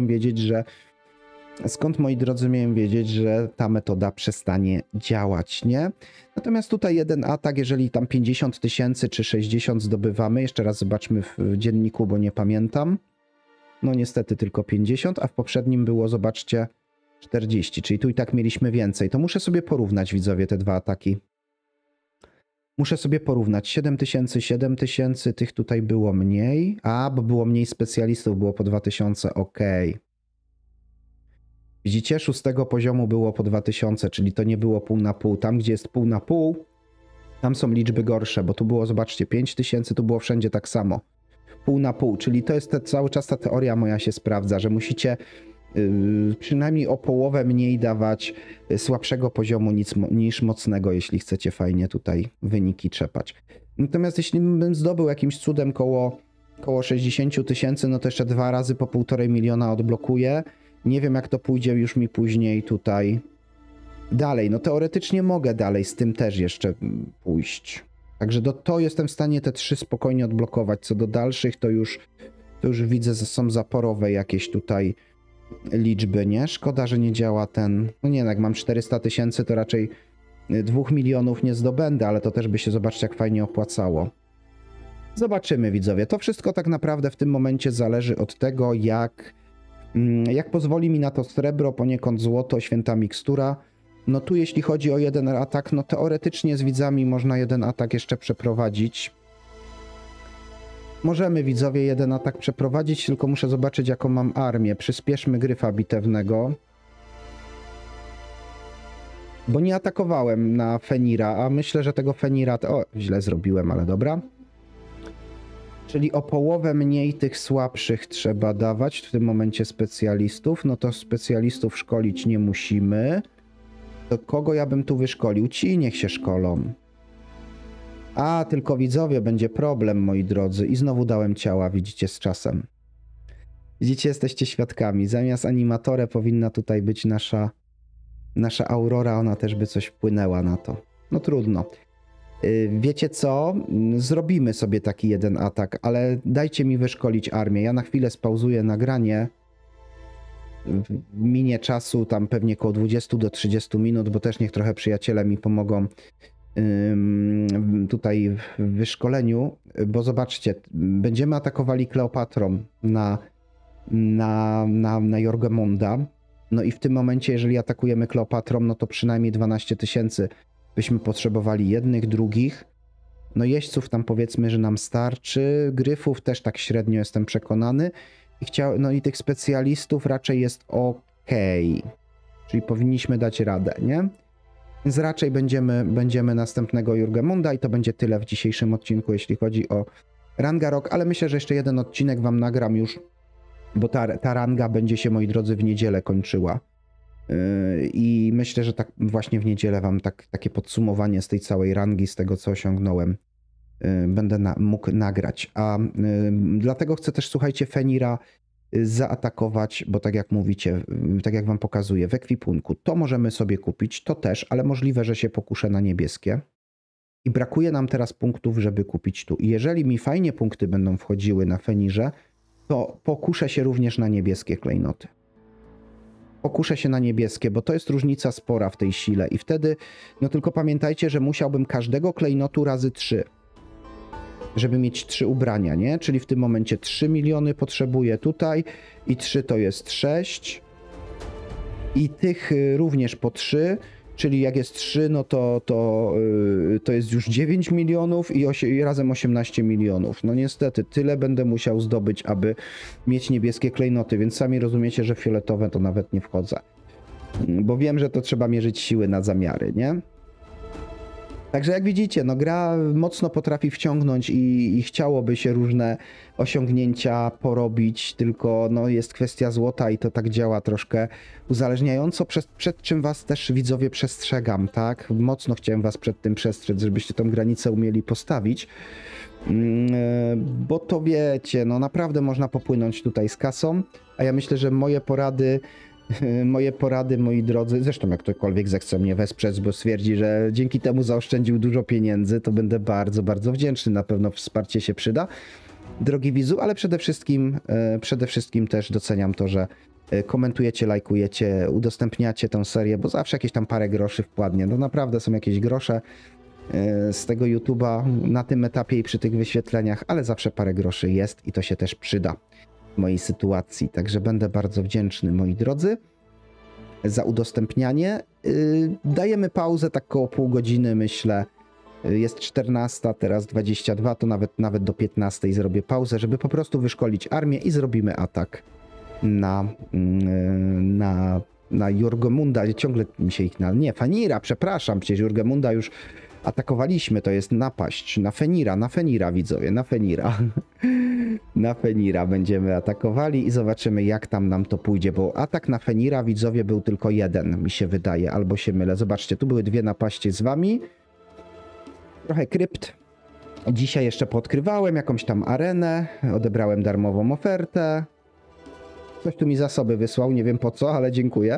skąd, moi drodzy, miałem wiedzieć, że ta metoda przestanie działać, nie? Natomiast tutaj jeden atak, jeżeli tam 50 000 czy 60 zdobywamy, jeszcze raz zobaczmy w dzienniku, bo nie pamiętam. No niestety tylko 50, a w poprzednim było, zobaczcie, 40, czyli tu i tak mieliśmy więcej. To muszę sobie porównać, widzowie, te dwa ataki. Muszę sobie porównać. 7000, tych tutaj było mniej. A, bo było mniej specjalistów, było po 2000, okej. Widzicie, 6 poziomu było po 2000, czyli to nie było pół na pół. Tam, gdzie jest pół na pół, tam są liczby gorsze, bo tu było, zobaczcie, 5000, tu było wszędzie tak samo. Pół na pół, czyli to jest cały czas ta teoria moja się sprawdza, że musicie przynajmniej o połowę mniej dawać słabszego poziomu niż mocnego, jeśli chcecie fajnie tutaj wyniki trzepać. Natomiast jeśli bym zdobył jakimś cudem koło 60 000, no to jeszcze 2 razy po 1,5 miliona odblokuję. Nie wiem, jak to pójdzie już mi później tutaj dalej. No teoretycznie mogę dalej z tym też jeszcze pójść. Także to jestem w stanie te 3 spokojnie odblokować. Co do dalszych, to już widzę, że są zaporowe jakieś tutaj liczby, nie? Szkoda, że nie działa ten... No nie, jak mam 400 000, to raczej 2 milionów nie zdobędę, ale to też by się, zobaczcie, jak fajnie opłacało. Zobaczymy, widzowie. To wszystko tak naprawdę w tym momencie zależy od tego, jak pozwoli mi na to srebro, poniekąd złoto, święta mikstura. No tu jeśli chodzi o jeden atak, no teoretycznie z widzami można jeden atak jeszcze przeprowadzić. Możemy, widzowie, jeden atak przeprowadzić, tylko muszę zobaczyć, jaką mam armię. Przyspieszmy gryfa bitewnego. Bo nie atakowałem na Fenira, a myślę, że tego Fenira... O, źle zrobiłem, ale dobra. Czyli o połowę mniej tych słabszych trzeba dawać, w tym momencie specjalistów. No to specjalistów szkolić nie musimy. To kogo ja bym tu wyszkolił? Ci niech się szkolą. A, tylko, widzowie, będzie problem, moi drodzy. I znowu dałem ciała, widzicie, z czasem. Widzicie, jesteście świadkami. Zamiast animatora powinna tutaj być nasza Aurora, ona też by coś wpłynęła na to. No trudno. Wiecie co? Zrobimy sobie taki jeden atak, ale dajcie mi wyszkolić armię. Ja na chwilę spauzuję nagranie. Minie czasu tam pewnie około 20 do 30 minut, bo też niech trochę przyjaciele mi pomogą tutaj w wyszkoleniu, bo zobaczcie, będziemy atakowali Kleopatrą na Jorgemunda. No i w tym momencie, jeżeli atakujemy Kleopatrą, no to przynajmniej 12 000 byśmy potrzebowali jednych, drugich. No jeźdźców tam powiedzmy, że nam starczy. Gryfów też tak średnio jestem przekonany. No i tych specjalistów raczej jest ok. Czyli powinniśmy dać radę, nie? Więc raczej będziemy następnego Jorgemunda i to będzie tyle w dzisiejszym odcinku, jeśli chodzi o Rangarok, ale myślę, że jeszcze jeden odcinek wam nagram już, bo ta ranga będzie się, moi drodzy, w niedzielę kończyła. I myślę, że tak właśnie w niedzielę wam takie podsumowanie z tej całej rangi, z tego co osiągnąłem, będę mógł nagrać. A dlatego chcę też, słuchajcie, Fenira zaatakować, bo tak jak mówicie, tak jak wam pokazuję, w ekwipunku to możemy sobie kupić, to też, ale możliwe, że się pokuszę na niebieskie. I brakuje nam teraz punktów, żeby kupić tu. I jeżeli mi fajnie punkty będą wchodziły na Fenirze, to pokuszę się również na niebieskie klejnoty. Pokuszę się na niebieskie, bo to jest różnica spora w tej sile. I wtedy, no tylko pamiętajcie, że musiałbym każdego klejnotu razy 3. Żeby mieć 3 ubrania, nie? Czyli w tym momencie 3 miliony potrzebuję tutaj i 3 to jest 6. I tych również po 3, czyli jak jest 3, no to jest już 9 milionów i razem 18 milionów. No niestety, tyle będę musiał zdobyć, aby mieć niebieskie klejnoty, więc sami rozumiecie, że fioletowe to nawet nie wchodzę. Bo wiem, że to trzeba mierzyć siły na zamiary, nie? Także jak widzicie, no gra mocno potrafi wciągnąć i chciałoby się różne osiągnięcia porobić, tylko no jest kwestia złota i to tak działa troszkę uzależniająco, przed czym was też widzowie przestrzegam, tak? Mocno chciałem was przed tym przestrzec, żebyście tą granicę umieli postawić, bo to wiecie, no naprawdę można popłynąć tutaj z kasą, a ja myślę, że moje porady, moi drodzy, zresztą jak ktokolwiek zechce mnie wesprzeć, bo stwierdzi, że dzięki temu zaoszczędził dużo pieniędzy, to będę bardzo, bardzo wdzięczny. Na pewno wsparcie się przyda, drogi widzu, ale przede wszystkim też doceniam to, że komentujecie, lajkujecie, udostępniacie tę serię, bo zawsze jakieś tam parę groszy wpadnie. No naprawdę są jakieś grosze z tego YouTube'a na tym etapie i przy tych wyświetleniach, ale zawsze parę groszy jest i to się też przyda w mojej sytuacji. Także będę bardzo wdzięczny, moi drodzy, za udostępnianie. Dajemy pauzę tak koło pół godziny, myślę. Jest 14, teraz 22, to nawet do 15 zrobię pauzę, żeby po prostu wyszkolić armię i zrobimy atak na Jurgemunda. Ciągle mi się ich nie, Fenira, przepraszam, przecież Jurgemunda już atakowaliśmy, to jest napaść na Fenira, widzowie, na Fenira. Na Fenira będziemy atakowali i zobaczymy, jak tam nam to pójdzie, bo atak na Fenira, widzowie, był tylko jeden, mi się wydaje, albo się mylę. Zobaczcie, tu były dwie napaści z wami. Trochę krypt. Dzisiaj jeszcze podkrywałem jakąś tam arenę, odebrałem darmową ofertę. Ktoś tu mi zasoby wysłał, nie wiem po co, ale dziękuję.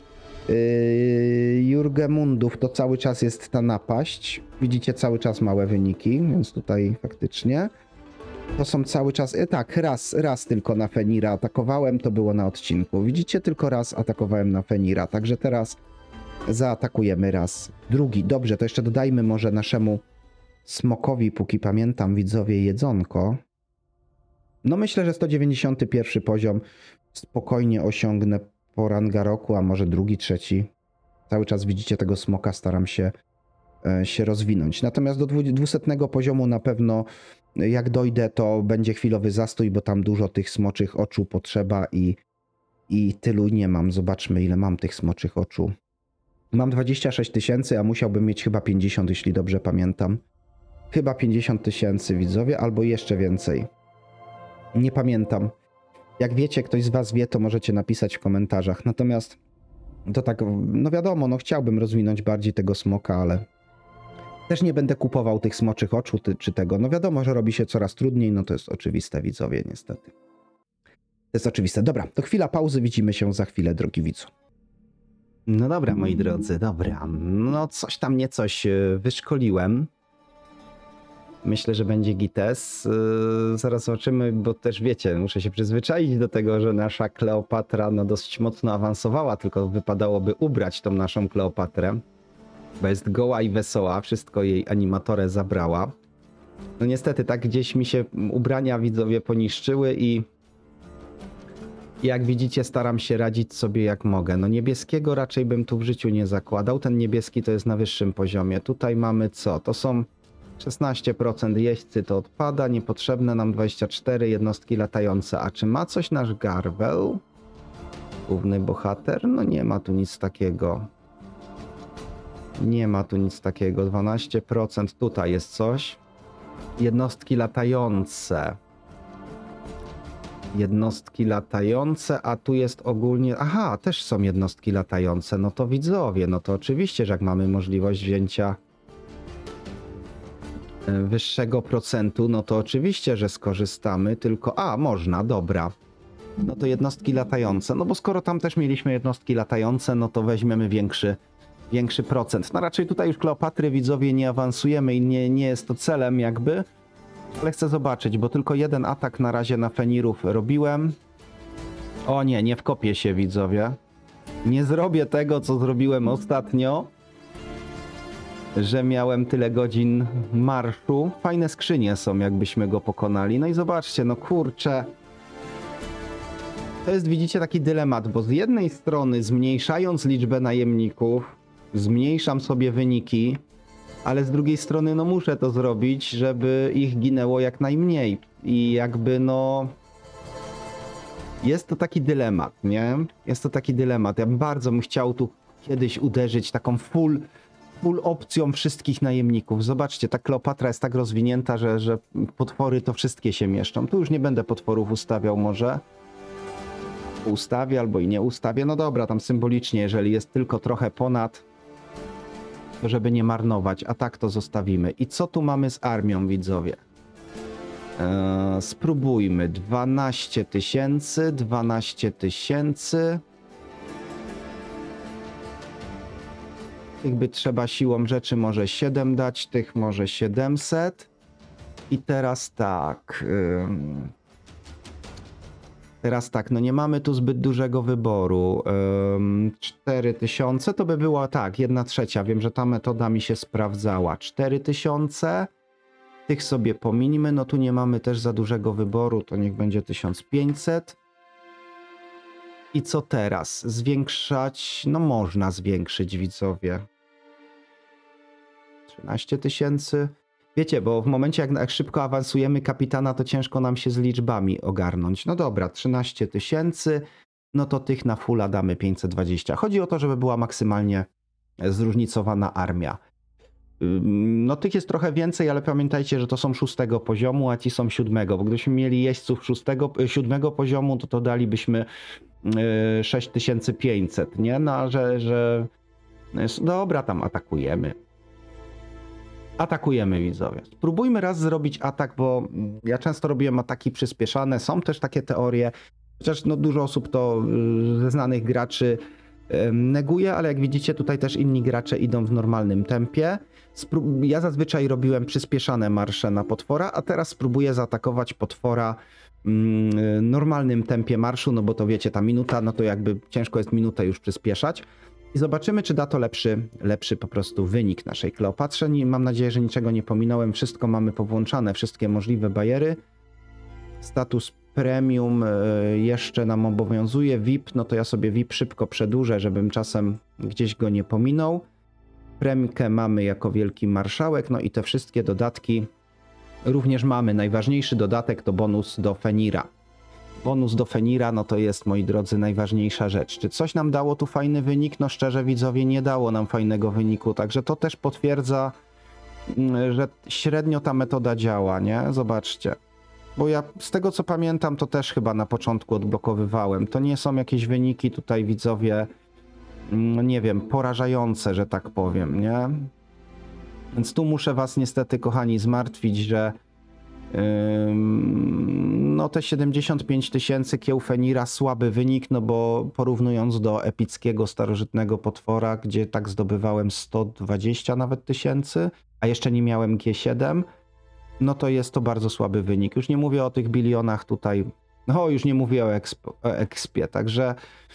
Jurgemundów to cały czas jest ta napaść. Widzicie, cały czas małe wyniki, więc tutaj faktycznie to są cały czas... Tak, raz tylko na Fenira atakowałem, to było na odcinku. Widzicie, tylko raz atakowałem na Fenira, także teraz zaatakujemy raz drugi. Dobrze, to jeszcze dodajmy może naszemu smokowi, póki pamiętam, widzowie, jedzonko. No myślę, że 191 poziom spokojnie osiągnę po Rangaroku, a może drugi, trzeci. Cały czas widzicie tego smoka, staram się rozwinąć. Natomiast do 200 poziomu na pewno jak dojdę, to będzie chwilowy zastój, bo tam dużo tych smoczych oczu potrzeba i tylu nie mam. Zobaczmy, ile mam tych smoczych oczu. Mam 26 000, a musiałbym mieć chyba 50, jeśli dobrze pamiętam. Chyba 50 000, widzowie, albo jeszcze więcej. Nie pamiętam. Jak wiecie, ktoś z was wie, to możecie napisać w komentarzach. Natomiast to tak, no wiadomo, no chciałbym rozwinąć bardziej tego smoka, ale też nie będę kupował tych smoczych oczu czy tego. No wiadomo, że robi się coraz trudniej, no to jest oczywiste, widzowie, niestety. To jest oczywiste. Dobra, to chwila pauzy, widzimy się za chwilę, drogi widzu. No dobra, moi drodzy, dobra. No coś tam niecoś wyszkoliłem. Myślę, że będzie gites. Zaraz zobaczymy, bo też wiecie, muszę się przyzwyczaić do tego, że nasza Kleopatra no dosyć mocno awansowała, tylko wypadałoby ubrać tą naszą Kleopatrę, bo jest goła i wesoła, wszystko jej animatorę zabrała. No niestety, tak gdzieś mi się ubrania, widzowie, poniszczyły i jak widzicie, staram się radzić sobie jak mogę. No niebieskiego raczej bym tu w życiu nie zakładał, ten niebieski to jest na wyższym poziomie. Tutaj mamy co? To są 16% jeźdźcy, to odpada, niepotrzebne nam 24 jednostki latające. A czy ma coś nasz Garvel? Główny bohater? No nie ma tu nic takiego. Nie ma tu nic takiego. 12%. Tutaj jest coś. Jednostki latające. Jednostki latające, a tu jest ogólnie... Aha, też są jednostki latające. No to widzowie, no to oczywiście, że jak mamy możliwość wzięcia wyższego procentu, no to oczywiście, że skorzystamy, tylko... A, można, dobra. No to jednostki latające, no bo skoro tam też mieliśmy jednostki latające, no to weźmiemy większy procent. No raczej tutaj już Kleopatry, widzowie, nie awansujemy i nie jest to celem jakby, ale chcę zobaczyć, bo tylko jeden atak na razie na Fenirów robiłem. O nie, nie wkopię się, widzowie. Nie zrobię tego, co zrobiłem ostatnio, że miałem tyle godzin marszu. Fajne skrzynie są, jakbyśmy go pokonali. No i zobaczcie, no kurczę. To jest, widzicie, taki dylemat, bo z jednej strony zmniejszając liczbę najemników, zmniejszam sobie wyniki, ale z drugiej strony no muszę to zrobić, żeby ich ginęło jak najmniej. I jakby no... Jest to taki dylemat, nie? Jest to taki dylemat. Ja bardzo bym chciał tu kiedyś uderzyć taką full opcją wszystkich najemników. Zobaczcie, ta Kleopatra jest tak rozwinięta, że potwory to wszystkie się mieszczą. Tu już nie będę potworów ustawiał może. Ustawię albo i nie ustawię. No dobra, tam symbolicznie, jeżeli jest tylko trochę ponad, to żeby nie marnować. A tak to zostawimy. I co tu mamy z armią, widzowie? Spróbujmy. 12 000, 12 000. Tych by trzeba siłą rzeczy może 7 dać, tych może 700. I teraz tak. Teraz tak, no nie mamy tu zbyt dużego wyboru. 4000 to by było tak, 1/3. Wiem, że ta metoda mi się sprawdzała. 4000. Tych sobie pominimy, no tu nie mamy też za dużego wyboru, to niech będzie 1500. I co teraz? Zwiększać? No można zwiększyć, widzowie. 13 000. Wiecie, bo w momencie jak szybko awansujemy kapitana, to ciężko nam się z liczbami ogarnąć. No dobra, 13 000, no to tych na fulla damy 520. Chodzi o to, żeby była maksymalnie zróżnicowana armia. No tych jest trochę więcej, ale pamiętajcie, że to są 6. poziomu, a ci są 7, bo gdybyśmy mieli jeźdźców 7. poziomu, to dalibyśmy 6500, nie? No, że... Dobra, tam atakujemy. Atakujemy, widzowie. Spróbujmy raz zrobić atak, bo ja często robiłem ataki przyspieszane. Są też takie teorie, chociaż no dużo osób to ze znanych graczy neguje, ale jak widzicie tutaj też inni gracze idą w normalnym tempie. Ja zazwyczaj robiłem przyspieszane marsze na potwora, a teraz spróbuję zaatakować potwora w normalnym tempie marszu, no bo to wiecie, ta minuta, no to jakby ciężko jest minutę już przyspieszać. I zobaczymy, czy da to lepszy po prostu wynik naszej Kleopatrze. Mam nadzieję, że niczego nie pominąłem. Wszystko mamy powłączane, wszystkie możliwe bariery. Status premium jeszcze nam obowiązuje. VIP, no to ja sobie VIP szybko przedłużę, żebym czasem gdzieś go nie pominął. Premikę mamy jako wielki marszałek, no i te wszystkie dodatki również mamy. Najważniejszy dodatek to bonus do Fenira. Bonus do Fenira, no to jest, moi drodzy, najważniejsza rzecz. Czy coś nam dało tu fajny wynik? No szczerze, widzowie, nie dało nam fajnego wyniku, także to też potwierdza, że średnio ta metoda działa, nie? Zobaczcie. Bo ja z tego, co pamiętam, to też chyba na początku odblokowywałem. To nie są jakieś wyniki tutaj, widzowie, nie wiem, porażające, że tak powiem, nie? Więc tu muszę was niestety, kochani, zmartwić, że no te 75 000 kieł Fenira słaby wynik, no bo porównując do epickiego starożytnego potwora, gdzie tak zdobywałem 120 nawet tysięcy, a jeszcze nie miałem G7, no to jest to bardzo słaby wynik. Już nie mówię o tych bilionach tutaj, no już nie mówię o expie, także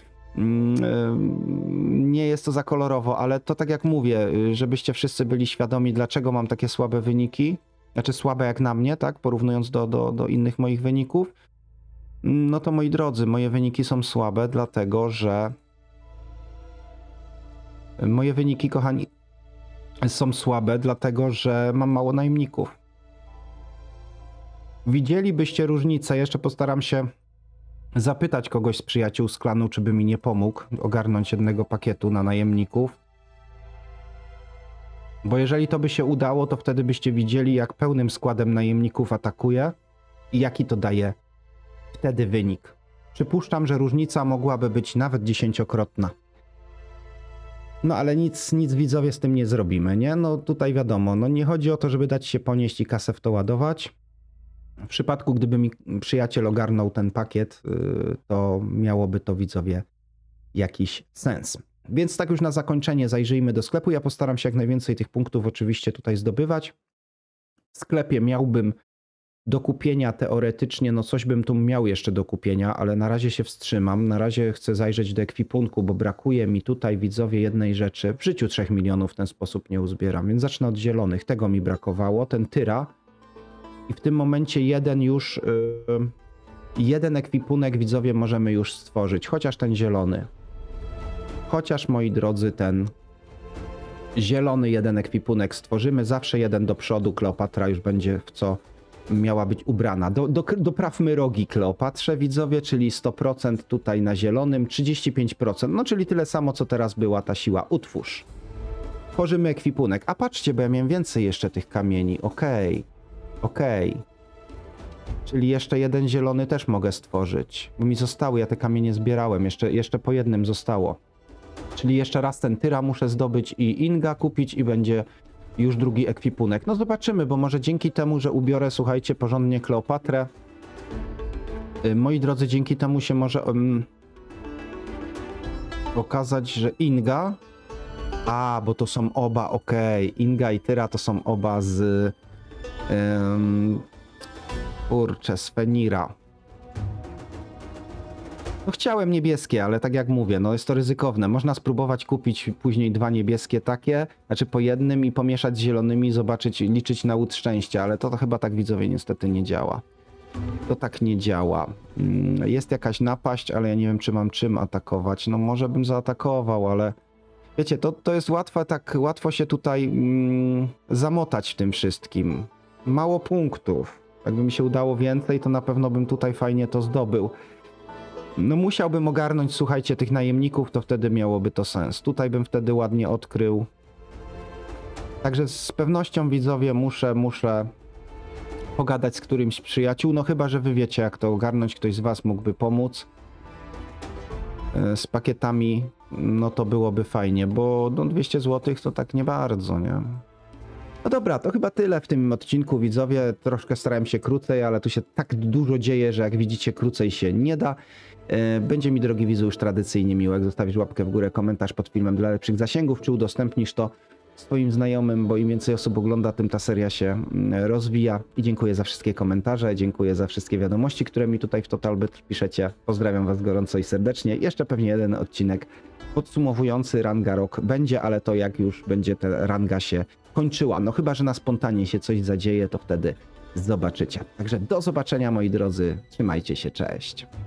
nie jest to za kolorowo, ale to tak jak mówię, żebyście wszyscy byli świadomi, dlaczego mam takie słabe wyniki. Znaczy słabe jak na mnie, tak, porównując do innych moich wyników, no to moi drodzy, moje wyniki są słabe, dlatego że moje wyniki, kochani, są słabe, dlatego że mam mało najemników. Widzielibyście różnicę, jeszcze postaram się zapytać kogoś z przyjaciół z klanu, czy by mi nie pomógł ogarnąć jednego pakietu na najemników. Bo jeżeli to by się udało, to wtedy byście widzieli, jak pełnym składem najemników atakuje i jaki to daje wtedy wynik. Przypuszczam, że różnica mogłaby być nawet 10-krotna. No ale nic widzowie z tym nie zrobimy, nie? No tutaj wiadomo, no nie chodzi o to, żeby dać się ponieść i kasę w to ładować. W przypadku, gdyby mi przyjaciel ogarnął ten pakiet, to miałoby to, widzowie, jakiś sens. Więc tak już na zakończenie zajrzyjmy do sklepu. Ja postaram się jak najwięcej tych punktów oczywiście tutaj zdobywać. W sklepie miałbym do kupienia teoretycznie, no coś bym tu miał jeszcze do kupienia, ale na razie się wstrzymam. Na razie chcę zajrzeć do ekwipunku, bo brakuje mi tutaj, widzowie, jednej rzeczy. W życiu 3 milionów w ten sposób nie uzbieram, więc zacznę od zielonych. Tego mi brakowało, ten tyra. I w tym momencie jeden ekwipunek, widzowie, możemy już stworzyć, chociaż ten zielony. Chociaż, moi drodzy, ten zielony jeden ekwipunek stworzymy, zawsze jeden do przodu. Kleopatra już będzie w co miała być ubrana. Doprawmy rogi Kleopatrze, widzowie, czyli 100% tutaj na zielonym, 35%, no czyli tyle samo, co teraz była ta siła. Utwórz. Tworzymy ekwipunek. A patrzcie, bo ja miałem więcej jeszcze tych kamieni. Okej. Czyli jeszcze jeden zielony też mogę stworzyć. Bo mi zostały, ja te kamienie zbierałem. Jeszcze po jednym zostało. Czyli jeszcze raz ten Tyra muszę zdobyć i Inga kupić i będzie już drugi ekwipunek. No zobaczymy, bo może dzięki temu, że ubiorę, słuchajcie, porządnie Kleopatrę. Moi drodzy, dzięki temu się może okazać, że Inga... A, bo to są oba, Inga i Tyra to są oba z... kurczę, z Fenira. No chciałem niebieskie, ale tak jak mówię, no jest to ryzykowne. Można spróbować kupić później 2 niebieskie takie, znaczy po jednym i pomieszać z zielonymi, zobaczyć, liczyć na łód szczęścia, ale to chyba tak, widzowie, niestety nie działa. To tak nie działa. Jest jakaś napaść, ale ja nie wiem, czy mam czym atakować. No może bym zaatakował, ale wiecie, to jest łatwe, tak łatwo się tutaj zamotać w tym wszystkim. Mało punktów. Jakby mi się udało więcej, to na pewno bym tutaj fajnie to zdobył. No musiałbym ogarnąć, słuchajcie, tych najemników, to wtedy miałoby to sens. Tutaj bym wtedy ładnie odkrył. Także z pewnością, widzowie, muszę pogadać z którymś z przyjaciół. No chyba, że wy wiecie, jak to ogarnąć, ktoś z was mógłby pomóc. Z pakietami, no to byłoby fajnie, bo no 200 zł to tak nie bardzo, nie? No dobra, to chyba tyle w tym odcinku, widzowie. Troszkę starałem się krócej, ale tu się tak dużo dzieje, że jak widzicie, krócej się nie da. Będzie mi, drogi widzu, już tradycyjnie miło, jak zostawisz łapkę w górę, komentarz pod filmem dla lepszych zasięgów, czy udostępnisz to swoim znajomym, bo im więcej osób ogląda, tym ta seria się rozwija. I dziękuję za wszystkie komentarze, dziękuję za wszystkie wiadomości, które mi tutaj w TotalBet piszecie. Pozdrawiam was gorąco i serdecznie. Jeszcze pewnie jeden odcinek podsumowujący Ranga Rok będzie, ale to jak już będzie ta ranga się kończyła. No chyba, że na spontanie się coś zadzieje, to wtedy zobaczycie. Także do zobaczenia, moi drodzy. Trzymajcie się, cześć.